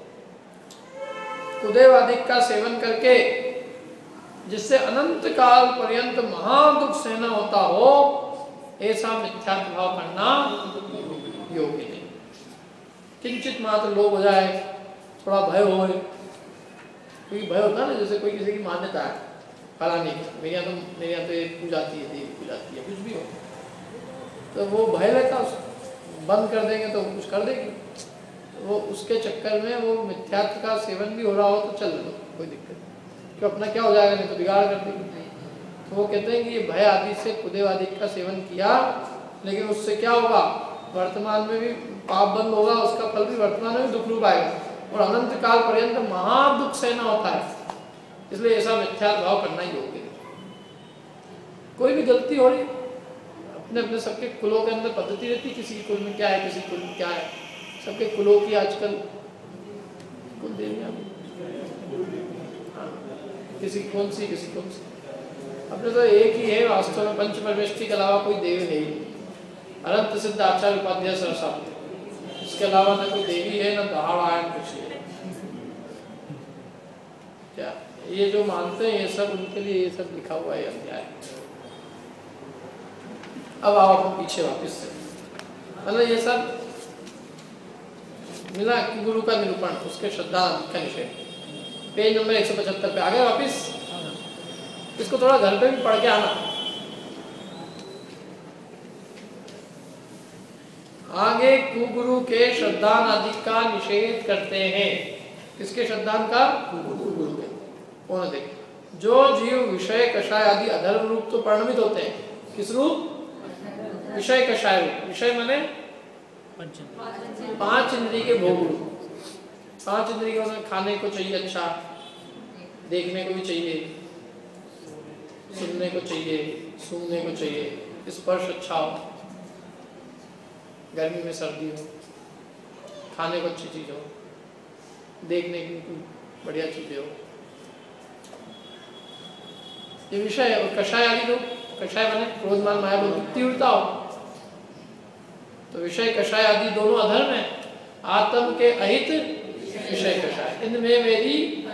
कुदेवादिक का सेवन करके जिससे अनंत काल पर्यंत महादुख सहना होता हो, ऐसा मिथ्यात्व भाव करना योग्य नहीं। किंचित मात्र लोभ हो जाए, थोड़ा भय हो, क्योंकि भय होता है ना, जैसे कोई किसी की मान्यता है फलाने की, मेरे यहाँ तो एक पूजाती है, देवी पूजाती है, कुछ भी हो, तो वो भय रहता है, बंद कर देंगे तो कुछ कर देगी, वो उसके चक्कर में वो मिथ्यात्व का सेवन भी हो रहा हो तो चल लो, कोई दिक्कत नहीं, क्यों अपना क्या हो जाएगा, नहीं तो बिगाड़ कर देगी। तो वो कहते हैं कि ये भय आदि से कुदेव आदि का सेवन किया, लेकिन उससे क्या होगा, वर्तमान में भी पाप बंद होगा, उसका फल भी वर्तमान में भी दुख रूप आएगा, और अनंत काल पर्यंत महादुख सहना होता है। इसलिए ऐसा मिथ्यात्व भाव करना ही योग्य है। कोई भी गलती हो रही, अपने अपने सबके कुलों के अंदर पद्धति रहती, किसी के कुल में क्या है, किसी कुल में क्या है, सबके कुलों की आजकल कुल देवियाँ, किसी कौन सी अपने तो एक ही है वास्तव में, पंच परमेष्ठी के अलावा कोई देवी नहीं। अनंत सिद्ध आचार्य उपाध्याय सरसा, इसके अलावा न कोई देवी है, न दहाड़ आयन कुछ है। क्या ये जो मानते हैं ये सब, उनके लिए ये सब लिखा हुआ है अध्याय। अब आओ अपन पीछे वापस से, मतलब ये सब मिला कि गुरु का निरूपण, उसके श्रद्धा का निषेध, पेज नंबर 175 पे आ गए वापिस। इसको थोड़ा घर पे भी पढ़ के आना। आगे कुगुरु के श्रद्धान आदि का निषेध करते हैं। किसके श्रद्धान का? कुगुरु के। कौन देख, जो जीव विषय कषाय आदि अधर्म रूप तो परिणमित होते हैं। किस रूप? विषय कषाय रूप। विषय माने पांच इंद्रिय के भोग रूप। पांच इंद्रिय के खाने को चाहिए अच्छा, देखने को भी चाहिए, सुनने को चाहिए, सूंघने को चाहिए, स्पर्श अच्छा हो, गर्मी में सर्दी हो, खाने को अच्छी चीज हो, देखने की कोई बढ़िया चीजें हो, ये विषय है। और कषाय आदि लोग, कषाय माने क्रोध मान माया बुद्धि तीव्रता हो, तो विषय कषाय आदि दोनों अधर्म है। आत्म के अहित विषय कषाय, इनमें मेरी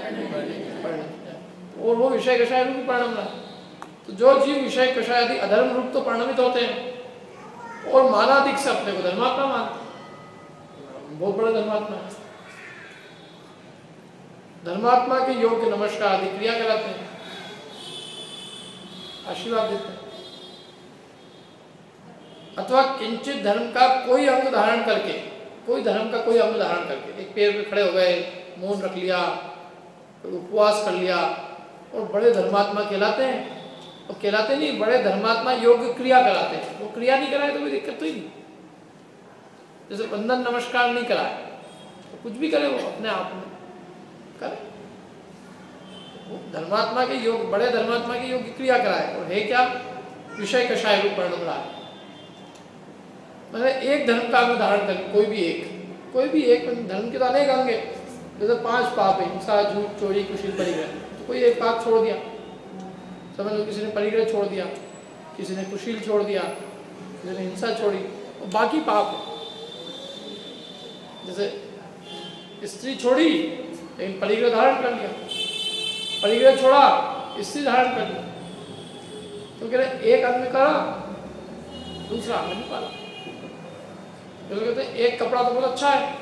और वो विषय कषाय रूप भी परिणम रहा। तो जो जीव विषय कषाय आदि अधर्म रूप तो परिणमित होते हैं और मानाधिक से अपने को धर्मात्मा मानते, बहुत बड़ा धर्मात्मा है, धर्मात्मा के योग के नमस्कार आदि क्रिया कराते हैं। आशीर्वाद देते हैं। अथवा किंचित धर्म का कोई अंग धारण करके, कोई धर्म का कोई अंग धारण करके, एक पैर पे खड़े हो गए, मौन रख लिया, उपवास कर लिया और बड़े धर्मात्मा कहलाते हैं। और कहलाते नहीं, बड़े धर्मात्मा योग क्रिया कराते हैं। वो क्रिया नहीं कराए तो कोई दिक्कत तो ही नहीं। जैसे वंदन नमस्कार नहीं कराए तो कुछ भी करे वो अपने आप में करे। वो धर्मात्मा के योग, बड़े धर्मात्मा के योग की क्रिया कराए। और है क्या? विषय कषाय रूप वर्णन रहा है। मतलब एक धर्म का अंग धारण करके, कोई भी एक धर्म के तो अनेक अंग है। जैसे 5 पाप है, हिंसा, झूठ, चोरी, कुशील, परिग्रह, तो कोई एक पाप छोड़ दिया, समझ लो किसी ने परिग्रह छोड़ दिया, किसी ने कुशील छोड़ दिया, किसी ने हिंसा छोड़ी, और बाकी पाप है। जैसे स्त्री छोड़ी लेकिन परिग्रह धारण कर लिया, परिग्रह छोड़ा स्त्री धारण कर लिया, तो कह रहे एक अंग करा दूसरा अंग नहीं पाला। तो कहते हैं एक कपड़ा तो बहुत अच्छा है,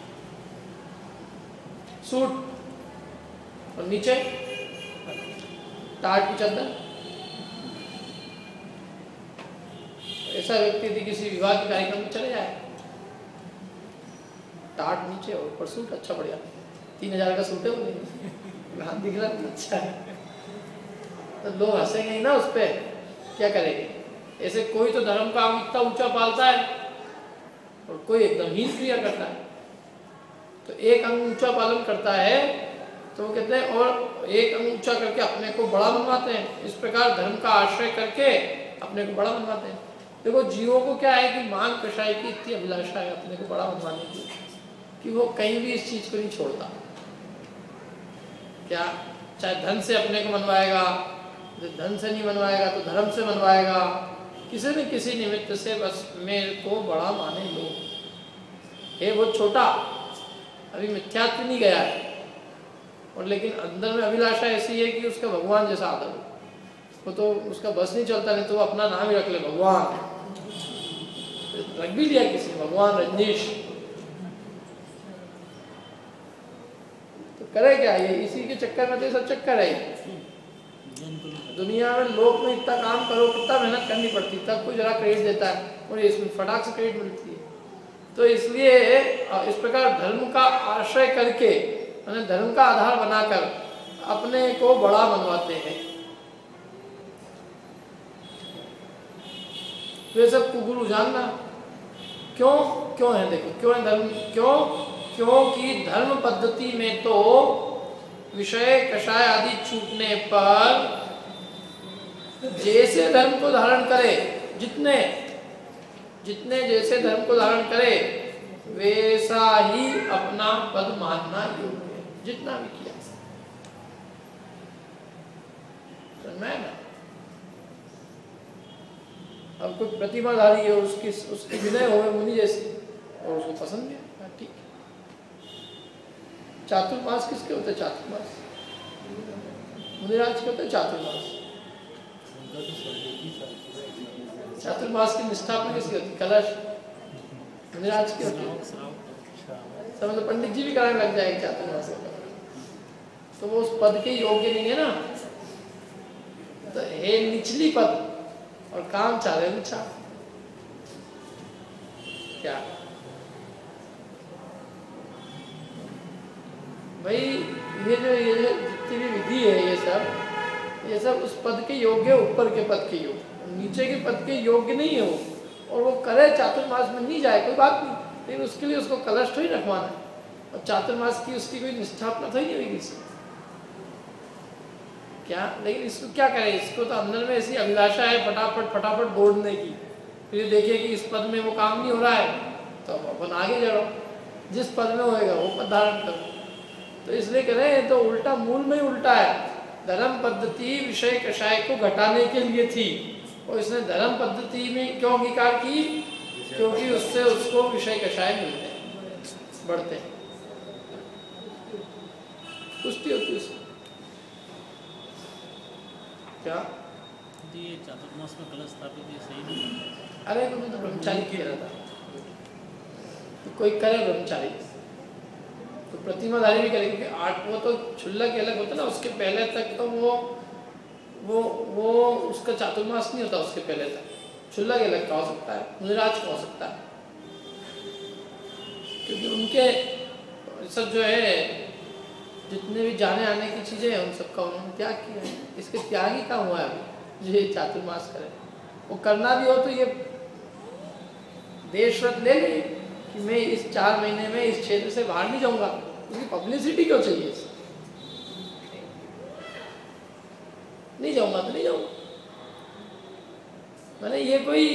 सूट, और नीचे टाट की चादर। ऐसा व्यक्ति यदि किसी विवाह के कार्यक्रम में चले जाए, टाट नीचे और ऊपर सूट, अच्छा बढ़िया 3000 का सूट है, वो हाथ दिख रहा है अच्छा है, तो लोग हंसेंगे ही ना उस पर, क्या करेंगे? ऐसे कोई तो धर्म का अंग इतना ऊंचा पालता है और कोई एकदम हीन क्रिया करता है। तो एक अंग ऊंचा पालन करता है तो वो कहते हैं, और एक अंग ऊंचा करके अपने को बड़ा बनवाते हैं। इस प्रकार धर्म का आश्रय करके अपने को बड़ा बनवाते हैं। देखो जीवों को क्या है कि मान कषाय की इतनी अभिलाषा है अपने को बड़ा बनवाने की, कि वो कहीं भी इस चीज को नहीं छोड़ता। क्या? चाहे धन से अपने को मनवाएगा, धन से नहीं मनवाएगा तो धर्म से मनवाएगा, किसी न किसी निमित्त से बस मेरे को बड़ा माने लो। ये बहुत छोटा, अभी मिथ्यात्व नहीं गया है, और लेकिन अंदर में अभिलाषा ऐसी है कि उसका भगवान जैसा आदर हो। वो तो उसका बस नहीं चलता, नहीं तो वो अपना नाम ही रख ले, भगवान रख भी लिया किसी ने, भगवान रजनीश। तो करे क्या? ये इसी के चक्कर में तो सब चक्कर है। दुनिया में लोक में इतना काम करो, कितना मेहनत करनी पड़ती, तब कोई जरा क्रेडिट देता है, और इसमें फटाक से क्रेडिट मिलती है। तो इसलिए इस प्रकार धर्म का आश्रय करके, यानी धर्म का आधार बनाकर अपने को बड़ा बनवाते हैं। तो ये सब कुगुरु जानना क्यों है? देखो क्यों है धर्म, क्योंकि धर्म पद्धति में तो विषय कषाय आदि छूटने पर जैसे धर्म को धारण करे, जितने जैसे धर्म को धारण करे वैसा ही अपना पद मानना योग्य है, जितना भी किया। मैं ना अब कोई प्रतिमाधारी है, उसकी विनय हो मुनि जैसी, और उसको पसंद है, ठीक है। चातुर्मास किसके होते हैं? चातुर्मास मुनिराज के होते हैं। चातुर्मास की निष्ठा अपने किसकी होती? कलश मुनिराज की होती है। समझ लो पंडित जी भी कराने लग जाएंगे चातुर्मास का, तो वो उस पद के योग्य नहीं है ना। तो है निचली पद और काम चाह रहे ऊंचा, क्या भाई? ये जो जितनी भी विधि है, ये सब उस पद के योग्य, ऊपर के पद के योग्य, नीचे के पद के योग्य नहीं है वो। और वो करे चातुर्मास में नहीं जाए कोई बात नहीं, लेकिन उसके लिए उसको कलश थोड़ी रखवाना है, और चातुर्मास की उसकी कोई निष्ठापना थोड़ी नहीं होगी इससे, क्या? लेकिन इसको क्या करे? इसको तो अंदर में ऐसी अभिलाषा है फटाफट बोड़ने की। फिर देखिए कि इस पद में वो काम नहीं हो रहा है तो अपन आगे जड़ो, जिस पद में होएगा वो पद धारण करो। तो इसलिए कह रहे हैं, तो उल्टा मूल में ही उल्टा है। धर्म पद्धति विषय कषाय को घटाने के लिए थी, और इसने धर्म पद्धति में क्यों अंगीकार की? क्योंकि उससे उसको विषय कषाय मिलते हैं, बढ़ते हैं, पुष्टि होती है। क्या ये चातुर्मास में कलश स्थापित ये सही नहीं है? अरे तो ब्रह्मचारी किया था, तो कोई करे ब्रह्मचारी, तो प्रतिमाधारी भी करेंगे। 8 वो तो छुल्लक अलग होता ना, उसके पहले तक तो वो वो उसका चातुर्मास नहीं होता उसके पहले तक, छुल्ला गेलक का हो सकता है, मुनिराज का हो सकता है, क्योंकि उनके सब जो है जितने भी जाने आने की चीज़ें हैं उन सबका उन्होंने त्याग किया है। इसके त्याग ही का हुआ है अभी जो ये चातुर्मास करे। वो करना भी हो तो ये देश व्रत ले ले कि मैं इस 4 महीने में इस क्षेत्र से बाहर नहीं जाऊंगा, उसकी पब्लिसिटी क्यों चाहिए? नहीं जाऊंगा तो नहीं जाऊंगा। मैंने ये कोई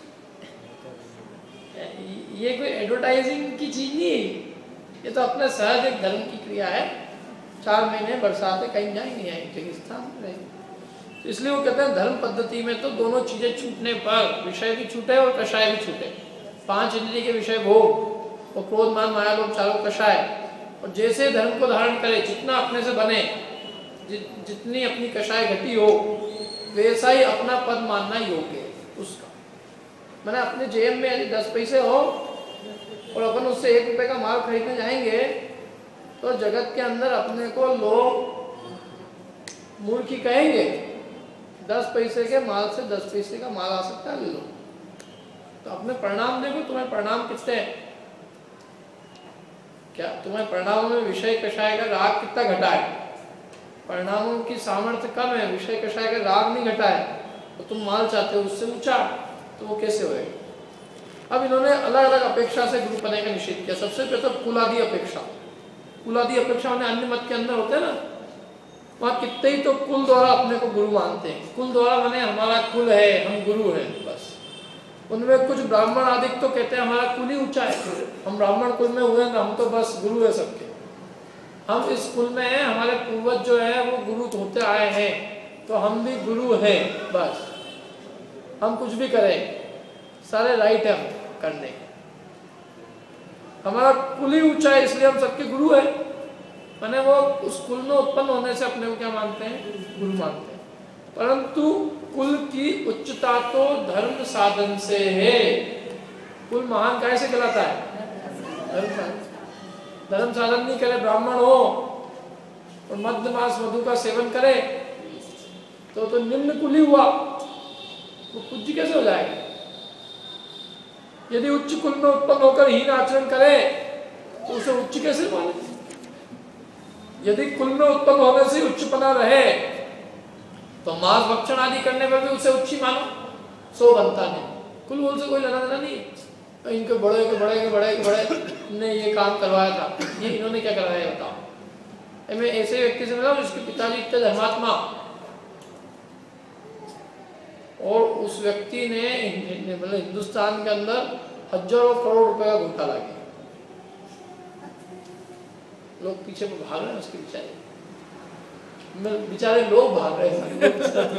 एडवर्टाइजिंग की चीज नहीं है, ये तो अपने सहज एक धर्म की क्रिया है। 4 महीने बरसात है, कहीं जाए नहीं आएंगे, रेगिस्तान में रहेंगे। तो इसलिए वो कहते हैं धर्म पद्धति में तो दोनों चीजें छूटने पर विषय भी छूटे और कषाय भी छूटे। 5 इंद्रिय के विषय भोग और क्रोध मान माया लोभ चारों कषाय, और जैसे धर्म को धारण करे, जितना अपने से बने, जितनी अपनी कषाय घटी हो, वैसा ही अपना पद मानना योग्य है उसका। मैंने अपने जेब में यदि 10 पैसे हो और अपन उससे 1 रुपए का माल खरीदने जाएंगे तो जगत के अंदर अपने को लोग मूर्ख ही कहेंगे। 10 पैसे के माल से 10 पैसे का माल आ सकता है, ले लो। तो अपने परिणाम देखो, तुम्हें परिणाम कितने हैं? क्या तुम्हें परिणामों में विषय कषाय का राग कितना घटा है? परिणामों की सामर्थ्य कम है, विषय कषाय का राग नहीं घटा है, तो तुम माल चाहते हो उससे ऊंचा, तो वो कैसे होएगा? अब इन्होंने अलग अलग अपेक्षा से गुरु पने का निषेध किया। सबसे प्रथम कुलादि अपेक्षा। कुलादि अपेक्षा उन्हें अन्य मत के अंदर होते हैं ना, वहाँ कितने ही तो कुल द्वारा अपने को गुरु मानते हैं। कुल द्वारा माने हमारा कुल है, हम गुरु हैं, बस। उनमें कुछ ब्राह्मण आदि तो कहते हैं हमारा कुल ही ऊंचा है, हम ब्राह्मण कुल में हुए ना, हम तो बस गुरु है सबके, हम इस कुल में हैं, हमारे पूर्वज जो है वो गुरु होते आए हैं, तो हम भी गुरु हैं, बस। हम कुछ भी करें, सारे राइट है हम करने, हमारा कुल ही ऊंचा है, इसलिए हम सबके गुरु हैं। माने वो उस कुल में उत्पन्न होने से अपने को क्या मानते हैं? गुरु मानते हैं। परंतु कुल की उच्चता तो धर्म साधन से है। कुल महान कैसे कहलाता है? धर्म साधन। धर्म साधन नहीं करे, ब्राह्मण हो और मध्य मास मधु का सेवन करे तो निम्न कुल ही हुआ, वो पूज्य कैसे हो जाएगा? यदि उच्च कुल में उत्पन्न होकर हीन आचरण करे तो उसे उच्च कैसे माने? यदि कुल में उत्पन्न होने से उच्चपना रहे तो मांस भक्षण आदि करने पर भी उसे उच्च मानो, सो बनता नहीं। कुल बोल से कोई लेना देना नहीं। इनके बड़े ने ये काम करवाया था, ये इन्होंने क्या करवाया है बताओ? मैं ऐसे व्यक्ति से मिला जिसके पिताजी इतने धर्मात्मा, और उस व्यक्ति ने मतलब हिंदुस्तान के अंदर हजारों करोड़ रुपए का घोटाला किया। लोग पीछे भाग रहे हैं उसके, बेचारे लोग भाग रहे हैं।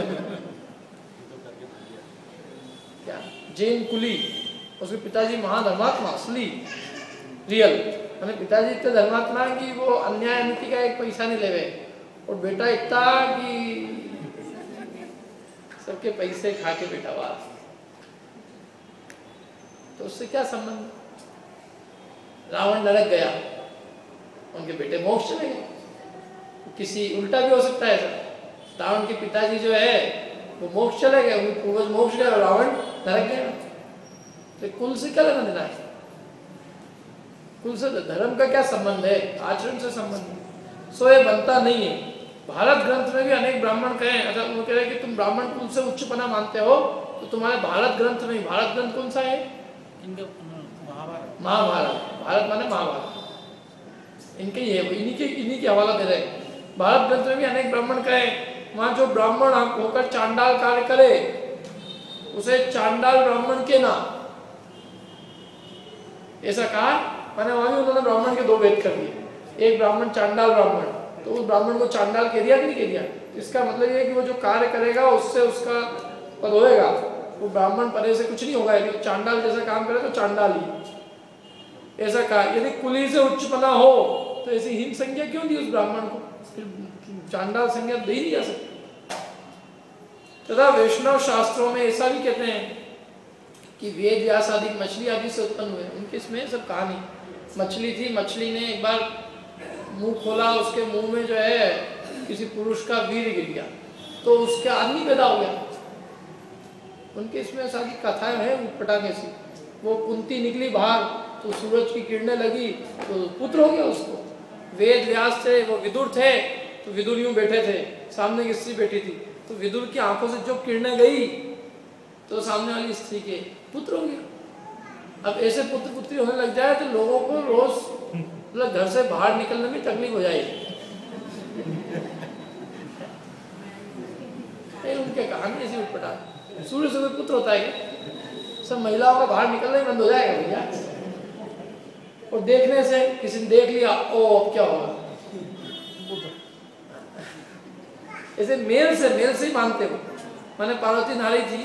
क्या जैन कुली, उसके पिताजी महाधर्मात्मा असली रियल, मैंने पिताजी इतने धर्मात्मा कि वो अन्याय नीति का 1 पैसा नहीं लेवे, और बेटा इतना कि सबके पैसे खा के बेटा हुआ, तो उससे क्या संबंध? रावण नरक गया, उनके बेटे मोक्ष चले गए। किसी उल्टा भी हो सकता है ऐसा, रावण के पिताजी जो है वो मोक्ष चले गए, उनके पूर्वज मोक्ष गए और रावण नरक गया। तो कुल से क्या लेना देना है? कुल से धर्म का क्या संबंध है? आचरण से संबंध है। सो ये बनता नहीं है। भारत ग्रंथ में भी अनेक ब्राह्मण कहे, अच्छा वो कह रहे हैं कि तुम ब्राह्मण कुल से उच्चपना मानते हो, तो तुम्हारे भारत ग्रंथ नहीं, भारत ग्रंथ कौन सा है? महाभारत। भारत माने महाभारत, इनके ये इन्हीं के हवाला दे रहे। भारत ग्रंथ में भी अनेक ब्राह्मण कहे, वहां जो ब्राह्मण होकर चांडाल कार्य करे उसे चांडाल ब्राह्मण के ना, ऐसा कहा। मैंने वहां भी उन्होंने ब्राह्मण के 2 भेद कर दिए, एक ब्राह्मण चांडाल ब्राह्मण, तो उस ब्राह्मण को चांडाल कह दिया कि नहीं कह दिया? इसका मतलब ये कि वो जो कार्य करेगा उससे उसका पद होएगा, वो ब्राह्मण पदे से कुछ नहीं होगा। यदि चांडाल जैसा काम करे तो चांडाल ही, ऐसा कहा। यदि कुली से उच्चपना हो तो ऐसी हीन संज्ञा क्यों दी उस ब्राह्मण को? फिर चांडाल संज्ञा दे ही नहीं जा सकती। तथा वैष्णव शास्त्रों में ऐसा भी कहते हैं कि वेद व्यास आदि मछली आदि से उत्पन्न हुए। उनके इसमें सब कहानी, मछली थी, मछली ने एक बार मुंह खोला, उसके मुंह में जो है किसी पुरुष का वीर गिर गया, तो उसके आदमी पैदा हो गया। उनके इसमें सारी कथाएं हैं उटपटांग ऐसी। वो कुंती निकली बाहर तो सूरज की किरणें लगी तो पुत्र हो गया उसको। वेद व्यास थे, वो विदुर थे, तो विदुर यूं बैठे थे, सामने की स्त्री बैठी थी, तो विदुर की आंखों से जो किरणें गई तो सामने वाली स्त्री के पुत्र हो गया। अब ऐसे पुत्र पुत्री होने लग जाए तो लोगों को रोज मतलब घर से बाहर निकलने में तकलीफ हो जाएगी। उनके कहानी ऐसी उठपटा। सूर्य से पुत्र होता है क्या? सब महिलाओं का बाहर निकलना ही बंद हो जाएगा भैया। और देखने से किसी ने देख लिया, ओ अब क्या होगा, ऐसे मेल से ही मानते हो। मैंने पार्वती नारी थी,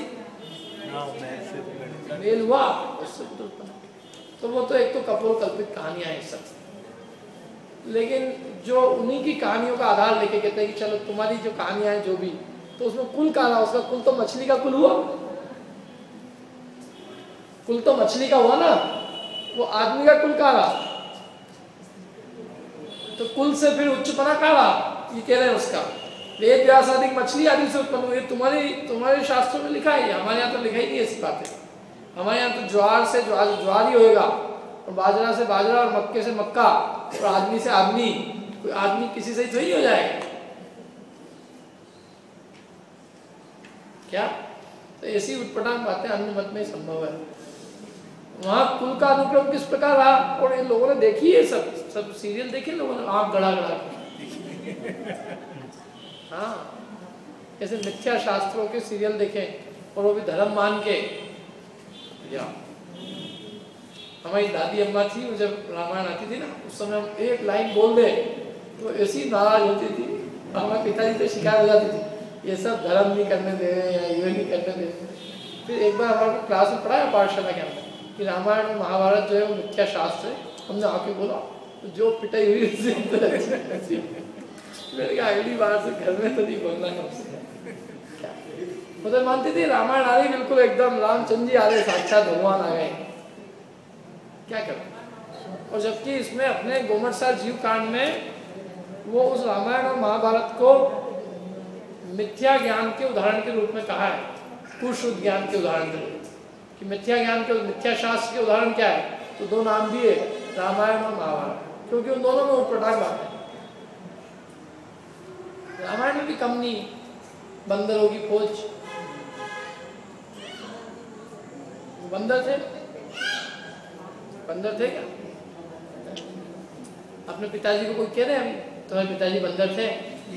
मेल हुआ उससे पुत्र उत्पन्न। तो वो तो एक तो कपोल कल्पित कहानियां हैं सब, लेकिन जो उन्हीं की कहानियों का आधार लेके कहते हैं कि चलो तुम्हारी जो कहानियां हैं जो भी, तो उसमें कुल कहा रहा, उसका कुल तो मछली का कुल हुआ, कुल तो मछली का हुआ ना, वो आदमी का कुल कहा रहा, तो कुल से फिर उच्चपना कहा रहा, ये कह रहे हैं उसका। वेद व्यास आदि मछली आदि से उत्पन्न हुई, तुम्हारे शास्त्रों में लिखा है, हमारे यहाँ तो लिखा ही नहीं ऐसी बातें। हमारे यहाँ तो ज्वार से ज्वार ही होएगा, और बाजरा से बाजरा, और मक्के से मक्का, और आदमी से आदमी, कोई आदमी किसी से तो ही हो जाएगा क्या? तो ऐसी उटपटांग बातें अन्य मत में संभव है। वहां कुल का अनुक्रम किस प्रकार रहा, और इन लोगों ने देखी है, सब सीरियल देखे लोगों ने, आंख गड़ा हाँ, ऐसे मिथ्या शास्त्रों के सीरियल देखे, और वो भी धर्म मान के। या हमारी दादी अम्मा थी, वो जब रामायण आती थी ना, उस समय हम एक लाइन बोल दे तो ऐसी नाराज होती थी, हमारे पिताजी से शिकायत हो जाती थी, ये सब धर्म नहीं करने दे या ये नहीं करने दे। फिर एक बार हमारे क्लास में पढ़ाया पाठशाला के अंदर कि रामायण और महाभारत जो है वो मिथ्या शास्त्र है। हमने आके बोला तो जो पिटाई हुई उससे मैंने कहा अगली बार से घर में तो नहीं बोलना है उससे। मतलब मानती थी रामायण आ रही बिल्कुल एकदम रामचंद्र जी आ रहे, साक्षात भगवान आ गए, क्या करें। और जबकि इसमें अपने गोमटसार जीव कांड में वो उस रामायण और महाभारत को मिथ्या ज्ञान के उदाहरण के रूप में कहा है, कुशुद्ध ज्ञान के उदाहरण के रूप कि मिथ्या ज्ञान के मिथ्या शास्त्र के उदाहरण क्या है, तो दो नाम दिए, रामायण और महाभारत, क्योंकि उन दोनों में उटपटांग बात है। रामायण में भी कम नहीं, बंदरों की खोज, बंदर थे क्या? अपने पिताजी को कोई कह रहे हैं अभी तुम्हारे पिताजी बंदर थे?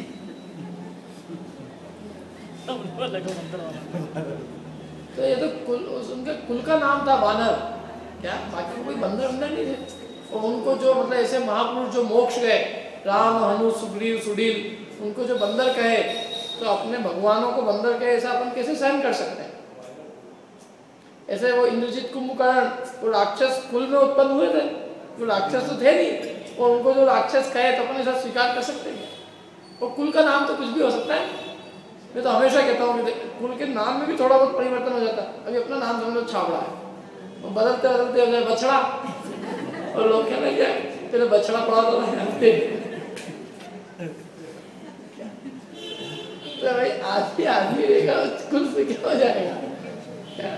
तो ये तो उनके कुल का नाम था वानर, क्या बाकी कोई बंदर नहीं थे। और उनको जो मतलब ऐसे महापुरुष जो मोक्ष गए, राम हनु सुग्रीव सुडील, उनको जो बंदर कहे, तो अपने भगवानों को बंदर कहे, ऐसा अपन कैसे सहन कर सकते हैं? ऐसे वो इंद्रजीत कुंभकर्ण वो राक्षस कुल में उत्पन्न हुए थे, वो राक्षस तो थे नहीं, और उनको जो राक्षस कहे तो अपन ऐसा स्वीकार कर सकते हैं? और कुल का नाम तो कुछ भी हो सकता है। मैं तो हमेशा कहता हूँ कि कुल के नाम में भी थोड़ा बहुत परिवर्तन हो जाता है। अभी अपना नाम समझो छाबड़ा है, और बदलते बदलते हो जाए बछड़ा, और लोग कहने लगे तेरे बछड़ा पड़ा तो भाई आदमी रहेगा, कुल से क्या हो जाएगा? क्या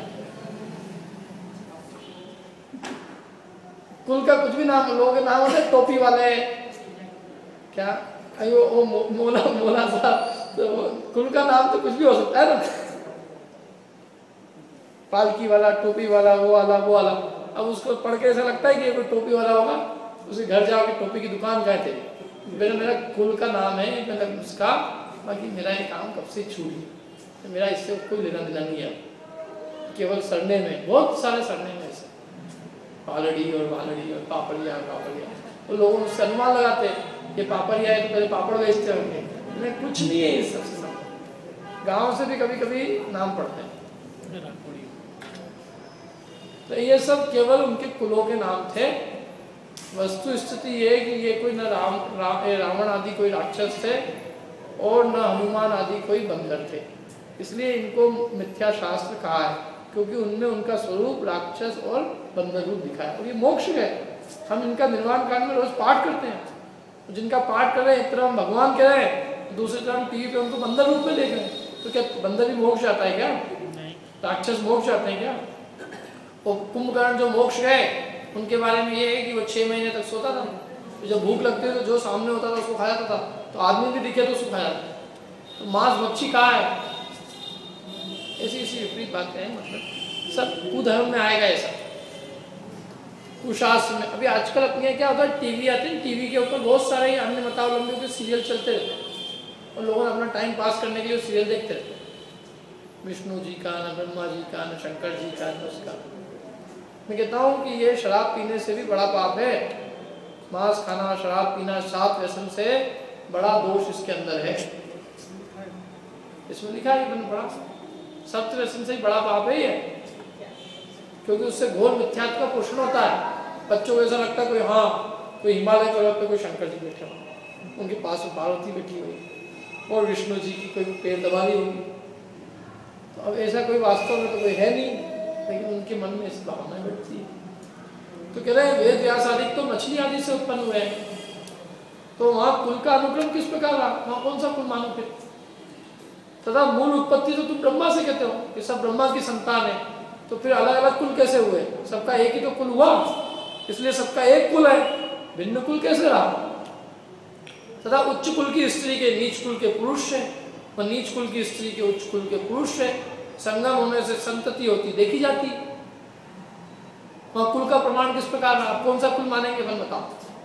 कुल का कुछ भी नाम, लोगों के नाम होते टोपी वाले, क्या वो मोला सा, तो कुल का नाम तो कुछ भी हो सकता है ना, पालकी वाला, टोपी वाला, वो वाला। अब उसको पढ़ के ऐसा लगता है कि ये कोई टोपी वाला होगा, उसे घर जाओ कि टोपी की दुकान गए थे, मेरा कुल का नाम है, मैंने उसका, बाकी मेरा ये काम कब से छूट गया, तो मेरा इससे कोई लेना देना नहीं है। केवल सरने में, बहुत सारे सरने में ऐसे पालड़ी और पापड़िया, तो लोग उससे अनुमान लगाते ये पापड़िया है तो पहले पापड़ बेचते होंगे, नहीं कुछ नहीं है इस सबसे। गांव से भी कभी कभी नाम पड़ते हैं, तो ये सब केवल उनके कुलों के नाम थे। वस्तु स्थिति ये कि ये कोई न रावण आदि कोई राक्षस थे, और न हनुमान आदि कोई बंदर थे, इसलिए इनको मिथ्या शास्त्र कहा है, क्योंकि उनमें उनका स्वरूप राक्षस और बंदर रूप दिखाया। और ये मोक्ष है, हम इनका निर्वाण काल में रोज पाठ करते हैं, जिनका पाठ कर रहे हैं, इतना हम भगवान कह रहे हैं, दूसरी तरफ टीवी पे उनको बंदर रूप में देख रहे हैं, तो क्या बंदर भी मोक्ष जाता है क्या? नहीं। राक्षस मोक्ष जाते हैं क्या? वो कुंभकर्ण जो मोक्ष गए उनके बारे में ये है कि वो 6 महीने तक सोता था, तो जब भूख लगती है तो जो सामने होता था उसको खा जाता था, तो आदमी भी दिखे तो उसको खा जाता था। तो मांस मच्छी कहाँ है? ऐसी विपरीत बातें हैं, मतलब सब कुधर्म में आएगा ऐसा, कुशास्त्र में। अभी आजकल अपने यहाँ क्या होता है, टीवी आते हैं, टीवी के ऊपर बहुत सारे अन्य मतावलंबियों के सीरियल चलते रहते हैं और लोग अपना टाइम पास करने के लिए सीरियल देखते रहते हैं। विष्णु जी का, न ब्रह्मा जी का, न शंकर जी का, न उसका। मैं कहता हूँ कि ये शराब पीने से भी बड़ा पाप है। मांस खाना, शराब पीना, 7 व्यसन से बड़ा दोष इसके अंदर है। इसमें लिखा है बड़ा 7 व्यसन से ही बड़ा पाप है ये, क्योंकि उससे घोर मिथ्यात्व का पोषण होता है। बच्चों को ऐसा लगता है कोई, हाँ कोई हिमालय पर्वत पे कोई शंकर जी बैठे हो, उनके पास में पार्वती बैठी हुई और विष्णु जी की कोई पेड़ दबा दी होगी। तो अब ऐसा कोई वास्तव में तो कोई है नहीं, लेकिन उनके मन में इस भावना बैठती है। तो कह रहे हैं वेद व्यास आदि तो मछली आदि से उत्पन्न हुए हैं, तो वहाँ कुल का अनुक्रम किस प्रकार रहा? वहाँ कौन सा कुल मानो फिर? तथा मूल उत्पत्ति तो तुम ब्रह्मा से कहते हो कि सब ब्रह्मा की संतान है, तो फिर अलग अलग कुल कैसे हुए? सबका एक ही तो कुल हुआ, इसलिए सबका एक कुल है, भिन्न कुल कैसे रहा? तथा उच्च कुल की स्त्री के नीच कुल के पुरुष है और नीच कुल की स्त्री के उच्च कुल के पुरुष है, संगम होने से संतति होती देखी जाती। वहां कुल का प्रमाण किस प्रकार रहा? कौन सा कुल मानेंगे अपन बताओ?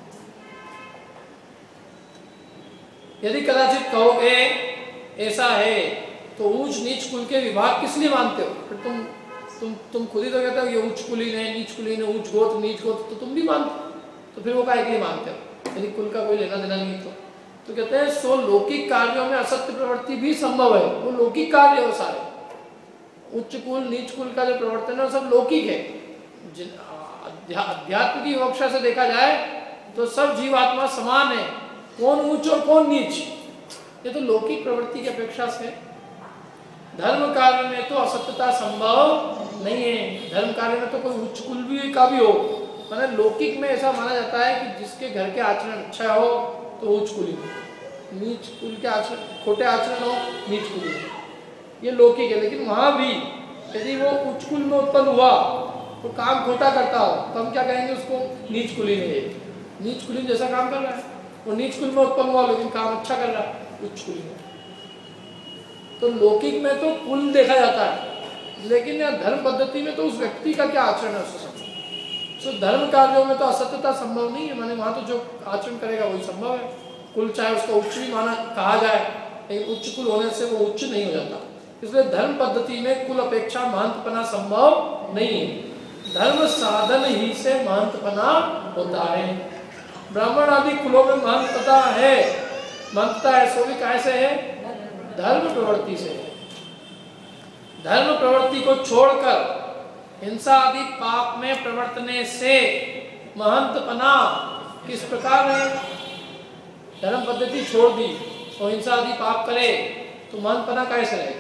यदि कदाचित कहोगे ऐसा है तो ऊंच नीच कुल के विभाग किस लिए मानते हो? फिर तुम खुद ही तो कहते हो ये उच्च कुलीन है, नीच कुलीन है, उच्च गोत्र नीच गोत्र, तो तुम भी मानते हो, तो फिर वो काहे के लिए मानते हो यदि कुल का कोई लेना देना नहीं? तो कहते हैं सो लौकिक कार्यों में असत्य प्रवृत्ति भी संभव है। वो लौकिक कार्य है वो सारे, उच्च कुल नीच कुल का जो प्रवर्तन है वो सब लौकिक है। अध्यात्म की विवक्षा से देखा जाए तो सब जीवात्मा समान है, कौन उच्च और कौन नीच, ये तो लौकिक प्रवृत्ति की अपेक्षा से। धर्म कार्य में तो असत्यता संभव नहीं है, धर्म कार्य में तो कोई उच्च कुल भी का भी हो, मतलब लौकिक में ऐसा माना जाता है कि जिसके घर के आचरण अच्छा हो तो उच्च कुली हो, नीच कुल के आचरण, खोटे आचरण हो नीच कुली हो, ये लौकिक है। लेकिन वहां भी यदि वो उच्च कुल में उत्पन्न हुआ तो काम खोटा करता हो तो हम क्या कहेंगे उसको? नीच कुलीन है, नीच कुलीन जैसा काम कर रहा है। वो नीच कुल में उत्पन्न हुआ लेकिन काम अच्छा कर रहा है, उच्च कुलीन है। तो लौकिक में तो कुल देखा जाता है, लेकिन यह धर्म पद्धति में तो उस व्यक्ति का क्या आचरण है उससे संबंध। तो धर्म कार्यों में तो असत्यता संभव नहीं है, माने वहां तो जो आचरण करेगा वही संभव है। कुल चाहे उसका उच्च भी माना कहा जाए, लेकिन उच्च कुल होने से वो उच्च नहीं हो जाता। इसलिए धर्म पद्धति में कुल अपेक्षा महंतपना संभव नहीं है, धर्म साधन ही से महंतपना होता है। ब्राह्मण आदि कुलों में महंतता है, महंतता है सो भी कैसे है? धर्म प्रवृत्ति से। धर्म प्रवृत्ति को छोड़कर हिंसा आदि पाप में प्रवर्तने से महंतपना किस प्रकार है? धर्म पद्धति छोड़ दी और हिंसा आदि पाप करे तो महंतपना कैसे रहेगा?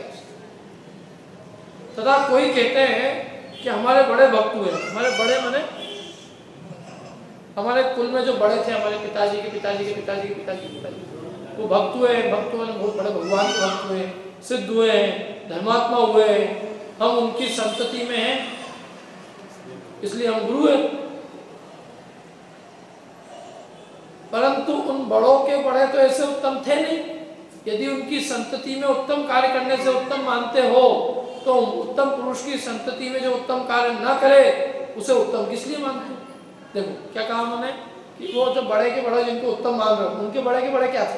तथा कोई कहते हैं कि हमारे बड़े भक्त हुए, हमारे बड़े माने हमारे कुल में जो बड़े थे, हमारे पिताजी के पिताजी के पिताजी के पिताजी के पिताजी, वो भक्त हुए, भक्त हुए बहुत बड़े भगवान के भक्त हुए, सिद्ध हुए हैं, धर्मात्मा हुए हैं, हम उनकी संतति में हैं, इसलिए हम गुरु हैं। परंतु उन बड़ों के बड़े तो ऐसे उत्तम थे नहीं। यदि उनकी संतति में उत्तम कार्य करने से उत्तम मानते हो तो उत्तम पुरुष की संतति में जो उत्तम कार्य न करे उसे उत्तम किस लिए मानते हो? देखो क्या कहा उन्होंने कि वो जो बड़े के बड़े जिनको उत्तम मान रहे हो, उनके बड़े के बड़े क्या थे?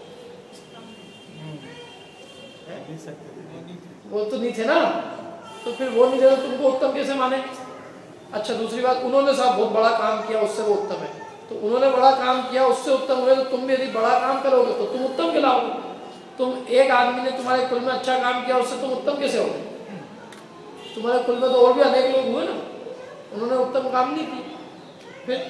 वो तो नहीं थे ना, तो फिर वो नहीं थे तो तुमको उत्तम कैसे माने? अच्छा दूसरी बात, उन्होंने साहब बहुत बड़ा काम किया उससे वो उत्तम है, तो उन्होंने बड़ा काम किया उससे उत्तम हुए, तो तुम भी यदि बड़ा काम करोगे तो तुम उत्तम कहलाओगे। तुम एक आदमी ने तुम्हारे कुल में अच्छा काम किया उससे तुम उत्तम कैसे हो? तुम्हारे कुल में तो और भी अनेक लोग हुए ना, उन्होंने उत्तम काम नहीं किया। फिर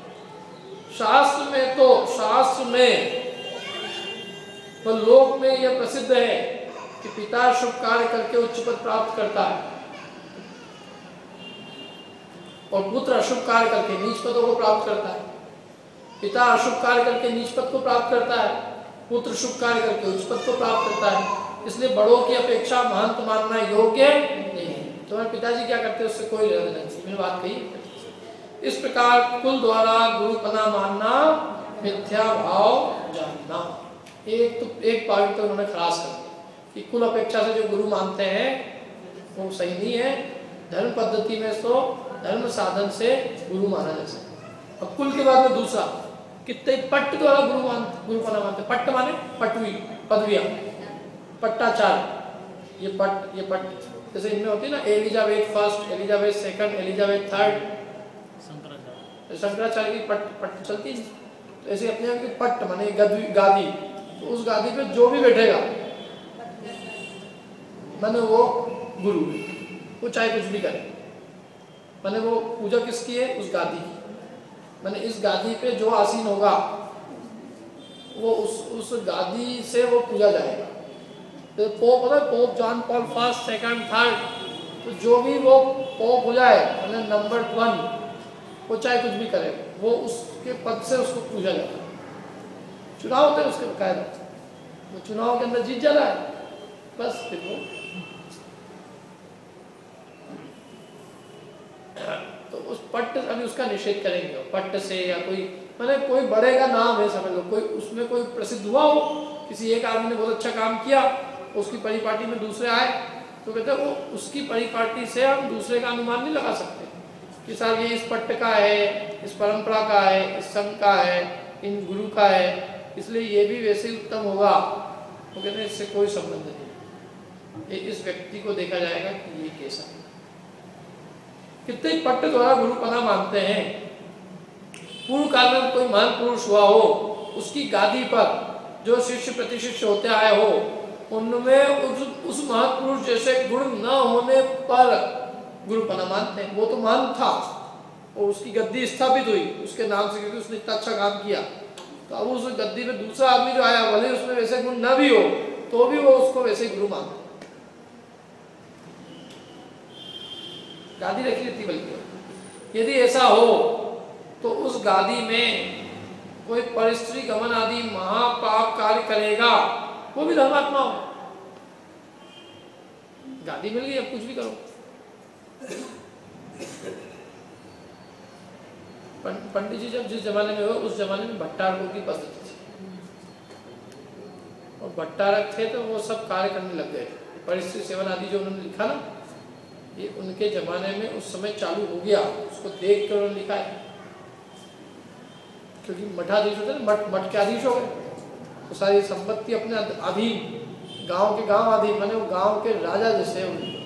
शास्त्र में तो लोक में यह प्रसिद्ध है कि पिता शुभ कार्य करके उच्च पद प्राप्त करता है और पुत्र अशुभ कार्य करके नीच पदों को प्राप्त करता है। पिता अशुभ कार्य करके नीच पद को प्राप्त करता है पुत्र शुभ कार्य करके उच्च पद को प्राप्त करता है। इसलिए बड़ों की अपेक्षा महंत मानना योग्य नहीं है। तुम्हारे पिताजी क्या करते हैं उससे कोई लेना देना नहीं। मैंने बात कही। इस प्रकार कुल द्वारा गुरुपना मानना मिथ्या भाव जानना। एक पॉइंट तो उन्होंने खलास कर दिया कि कुल अपेक्षा से जो गुरु मानते हैं वो सही नहीं है। धर्म पद्धति में तो धर्म साधन से गुरु माना जा सकता है। अब कुल के बाद में दूसरा कितने पट्ट द्वारा गुरुपना मानते। पट्ट माने पटवी पदवियां पट्टाचार्य। ये पट्ट जैसे इनमें होती है ना Elizabeth first, Elizabeth second, Elizabeth third, Shankaracharya की पट्ट चलती है। तो ऐसे अपने आप की पट्ट माने गादी। तो उस गादी पे जो भी बैठेगा माने वो गुरु, वो चाहे कुछ भी करे। माने वो पूजा किसकी है? उस गादी की। माने इस गादी पे जो आसीन होगा वो उस गादी से वो पूजा जाएगा। तो पोप होता है, pope John Paul first, second, third, तो जो भी वो पोप हो जाए माने नंबर 1, वो चाहे कुछ भी करे, वो उसके पद से उसको पूजा जाता है। चुनाव होते हैं उसके बकायदा, वो चुनाव के अंदर जीत जा रहा है बस फिर वो तो उस पट्ट अभी उसका निषेध करेंगे। पट्ट से या कोई माने कोई बड़े का नाम है समझ लो, कोई उसमें कोई प्रसिद्ध हुआ हो, किसी एक आदमी ने बहुत अच्छा काम किया, उसकी परिपाटी में दूसरे आए तो कहते हैं वो उसकी परिपाटी से हम दूसरे का अनुमान नहीं लगा सकते कि सर ये इस पट्ट का है, इस परंपरा का है, इस संघ का है, इन गुरु का है, इसलिए ये भी वैसे ही उत्तम होगा। वो कहते हैं इससे कोई संबंध नहीं। इस व्यक्ति को देखा जाएगा कि ये कैसा है। कितने पट्ट द्वारा गुरुपना मानते हैं। पूर्व काल में कोई महान पुरुष हुआ हो, उसकी गादी पर जो शिष्य प्रतिशिष्य होते आए हो, उनमें उस महापुरुष जैसे गुण न होने पर गुरुपना मानते हैं। वो तो महान था और उसकी गद्दी स्थापित हुई उसके नाम से, क्योंकि उसने इतना अच्छा काम किया। तो अब उस गद्दी पे दूसरा आदमी जो आया, भले उसमें वैसे गुण न भी हो तो भी वो उसको वैसे गुरु मानते। गादी रखी रहती बल्कि यदि ऐसा हो तो उस गादी में कोई परिस्त्री गमन आदि महापाप कार्य करेगा, वो भी धर्मात्मा हो। गादी मिल गई, अब कुछ भी करो। पंडित जी जब जिस जमाने में हुए उस जमाने में भट्टारकों की पद्धति थी और भट्टारक थे तो वो सब कार्य करने लग गए। परिस्थिति सेवन आदि जो उन्होंने लिखा ना, ये उनके जमाने में उस समय चालू हो गया। उसको देख कर उन्होंने लिखा है, क्योंकि मठाधीश होते ना, मठ के आधीश हो गए तो सारी संपत्ति अपने अधीन, गांव के गांव अधीन, माने वो गांव के राजा जैसे।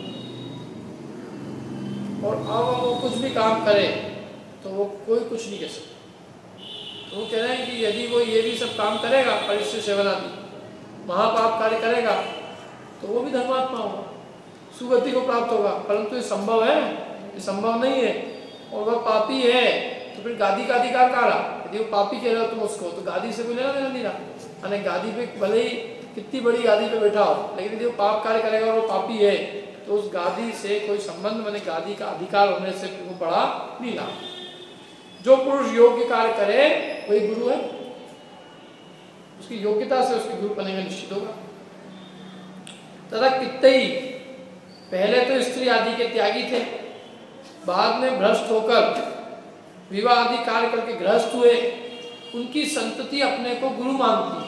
और अब वो कुछ भी काम करे तो वो कोई कुछ नहीं कह सकता। तो वो कह रहे हैं कि यदि वो ये भी सब काम करेगा, परिस्थिति सेवन आदि महापाप कार्य करेगा, तो वो भी धर्मात्मा होगा, सुगति को प्राप्त होगा। परंतु ये संभव है? ये संभव नहीं है। और वह पापी है तो फिर गादी का अधिकार कहाँ रहा? यदि वो पापी कह रहे हो तुम उसको, तो गादी से कोई लेना देना नहीं रहा। यानी गादी पे भले ही कितनी बड़ी गादी पे बैठा हो, लेकिन यदि वो पाप कार्य करेगा और वो पापी है तो उस गादी से कोई संबंध, मैंने गादी का अधिकार होने से वो पड़ा नहीं रहा। जो पुरुष योग्य कार्य करे वही गुरु है। उसकी योग्यता से उसके गुरु बनेगा निश्चित होगा। तथा कितने ही पहले तो स्त्री आदि के त्यागी थे, बाद में भ्रष्ट होकर विवाह आदि कार्य करके गृहस्थ हुए, उनकी संतति अपने को गुरु मानती।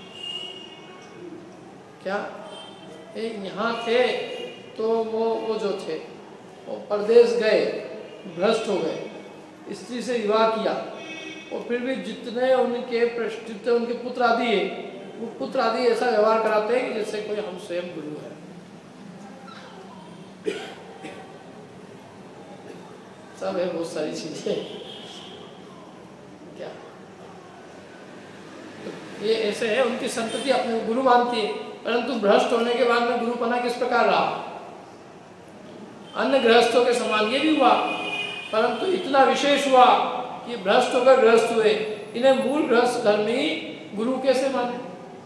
क्या यहाँ थे तो वो जो थे वो परदेश गए, भ्रष्ट हो गए, स्त्री से विवाह किया और फिर भी जितने उनके पुत्र आदि है, वो पुत्र आदि ऐसा व्यवहार कराते हैं कि जैसे कोई हम स्वयं गुरु है। सब है बहुत सारी चीजें। क्या तो ये ऐसे है, उनकी संतति अपने गुरु मानती है। परंतु भ्रष्ट होने के बाद में गुरुपना किस प्रकार रहा? अन्य गृहस्थों के समान ये भी हुआ, परंतु इतना विशेष हुआ कि भ्रष्ट होकर गृहस्थ हुए। इन्हें मूल गृहस्थ धर्मी गुरु कैसे माने?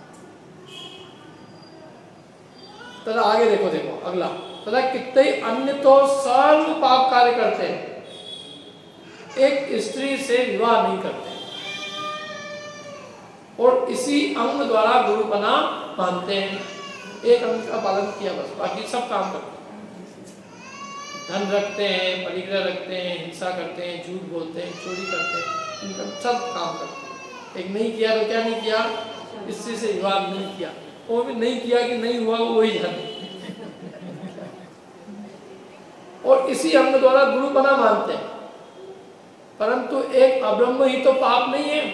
तथा आगे देखो अगला, तथा कितने अन्य तो सर्व पाप कार्य करते हैं, एक स्त्री से विवाह नहीं करते। और इसी अंग द्वारा गुरुपना मानते हैं। एक अंग का पालन किया बस, बाकी सब काम करते हैं। धन रखते हैं, परिग्रह रखते हैं, हिंसा करते हैं, झूठ बोलते हैं, चोरी करते हैं, इनका सब काम करते हैं। एक नहीं किया तो क्या नहीं किया, इससे से विवाद नहीं किया, वो भी नहीं किया कि नहीं हुआ वो वही जाने। और इसी अंग द्वारा गुरुपना मानते हैं। परंतु एक अब्रह्म ही तो पाप नहीं है,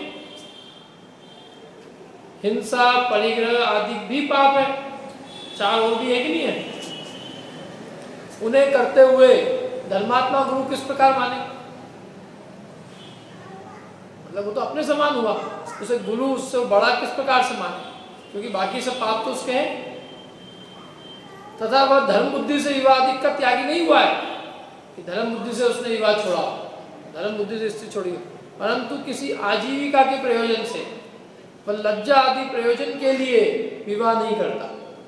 हिंसा परिग्रह आदि भी पाप है, चार और भी है कि नहीं है। उन्हें करते हुए धर्मात्मा गुरु किस प्रकार माने, मतलब वो तो अपने समान हुआ, उसे गुरु उससे बड़ा किस प्रकार से माने, क्योंकि बाकी सब पाप तो उसके हैं। तथा वह धर्म बुद्धि से विवादित का त्यागी नहीं हुआ है कि धर्म बुद्धि से उसने विवाद छोड़ा, धर्म बुद्धि से स्थिति छोड़ी, परंतु किसी आजीविका के प्रयोजन से वह लज्जा आदि प्रयोजन के लिए विवाह नहीं करता।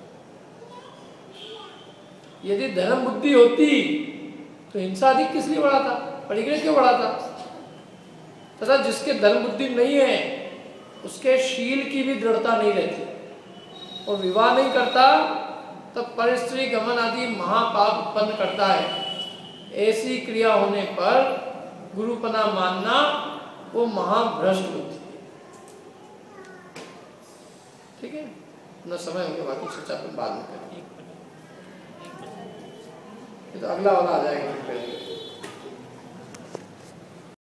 यदि धर्म बुद्धि होती तो हिंसा आदि किस लिए बढ़ा था, परिग्रह क्यों बढ़ा था। तथा जिसके धर्म बुद्धि नहीं है उसके शील की भी दृढ़ता नहीं रहती और विवाह नहीं करता, तब परस्त्री गमन आदि महापाप उत्पन्न करता है। ऐसी क्रिया होने पर गुरुपना मानना वो महाभ्रष्ट बुद्धि है। ठीक है, अपना समय हो गया, बाकी चर्चा अपन बाद में करेंगे। तो अगला वाला आ जाएगा।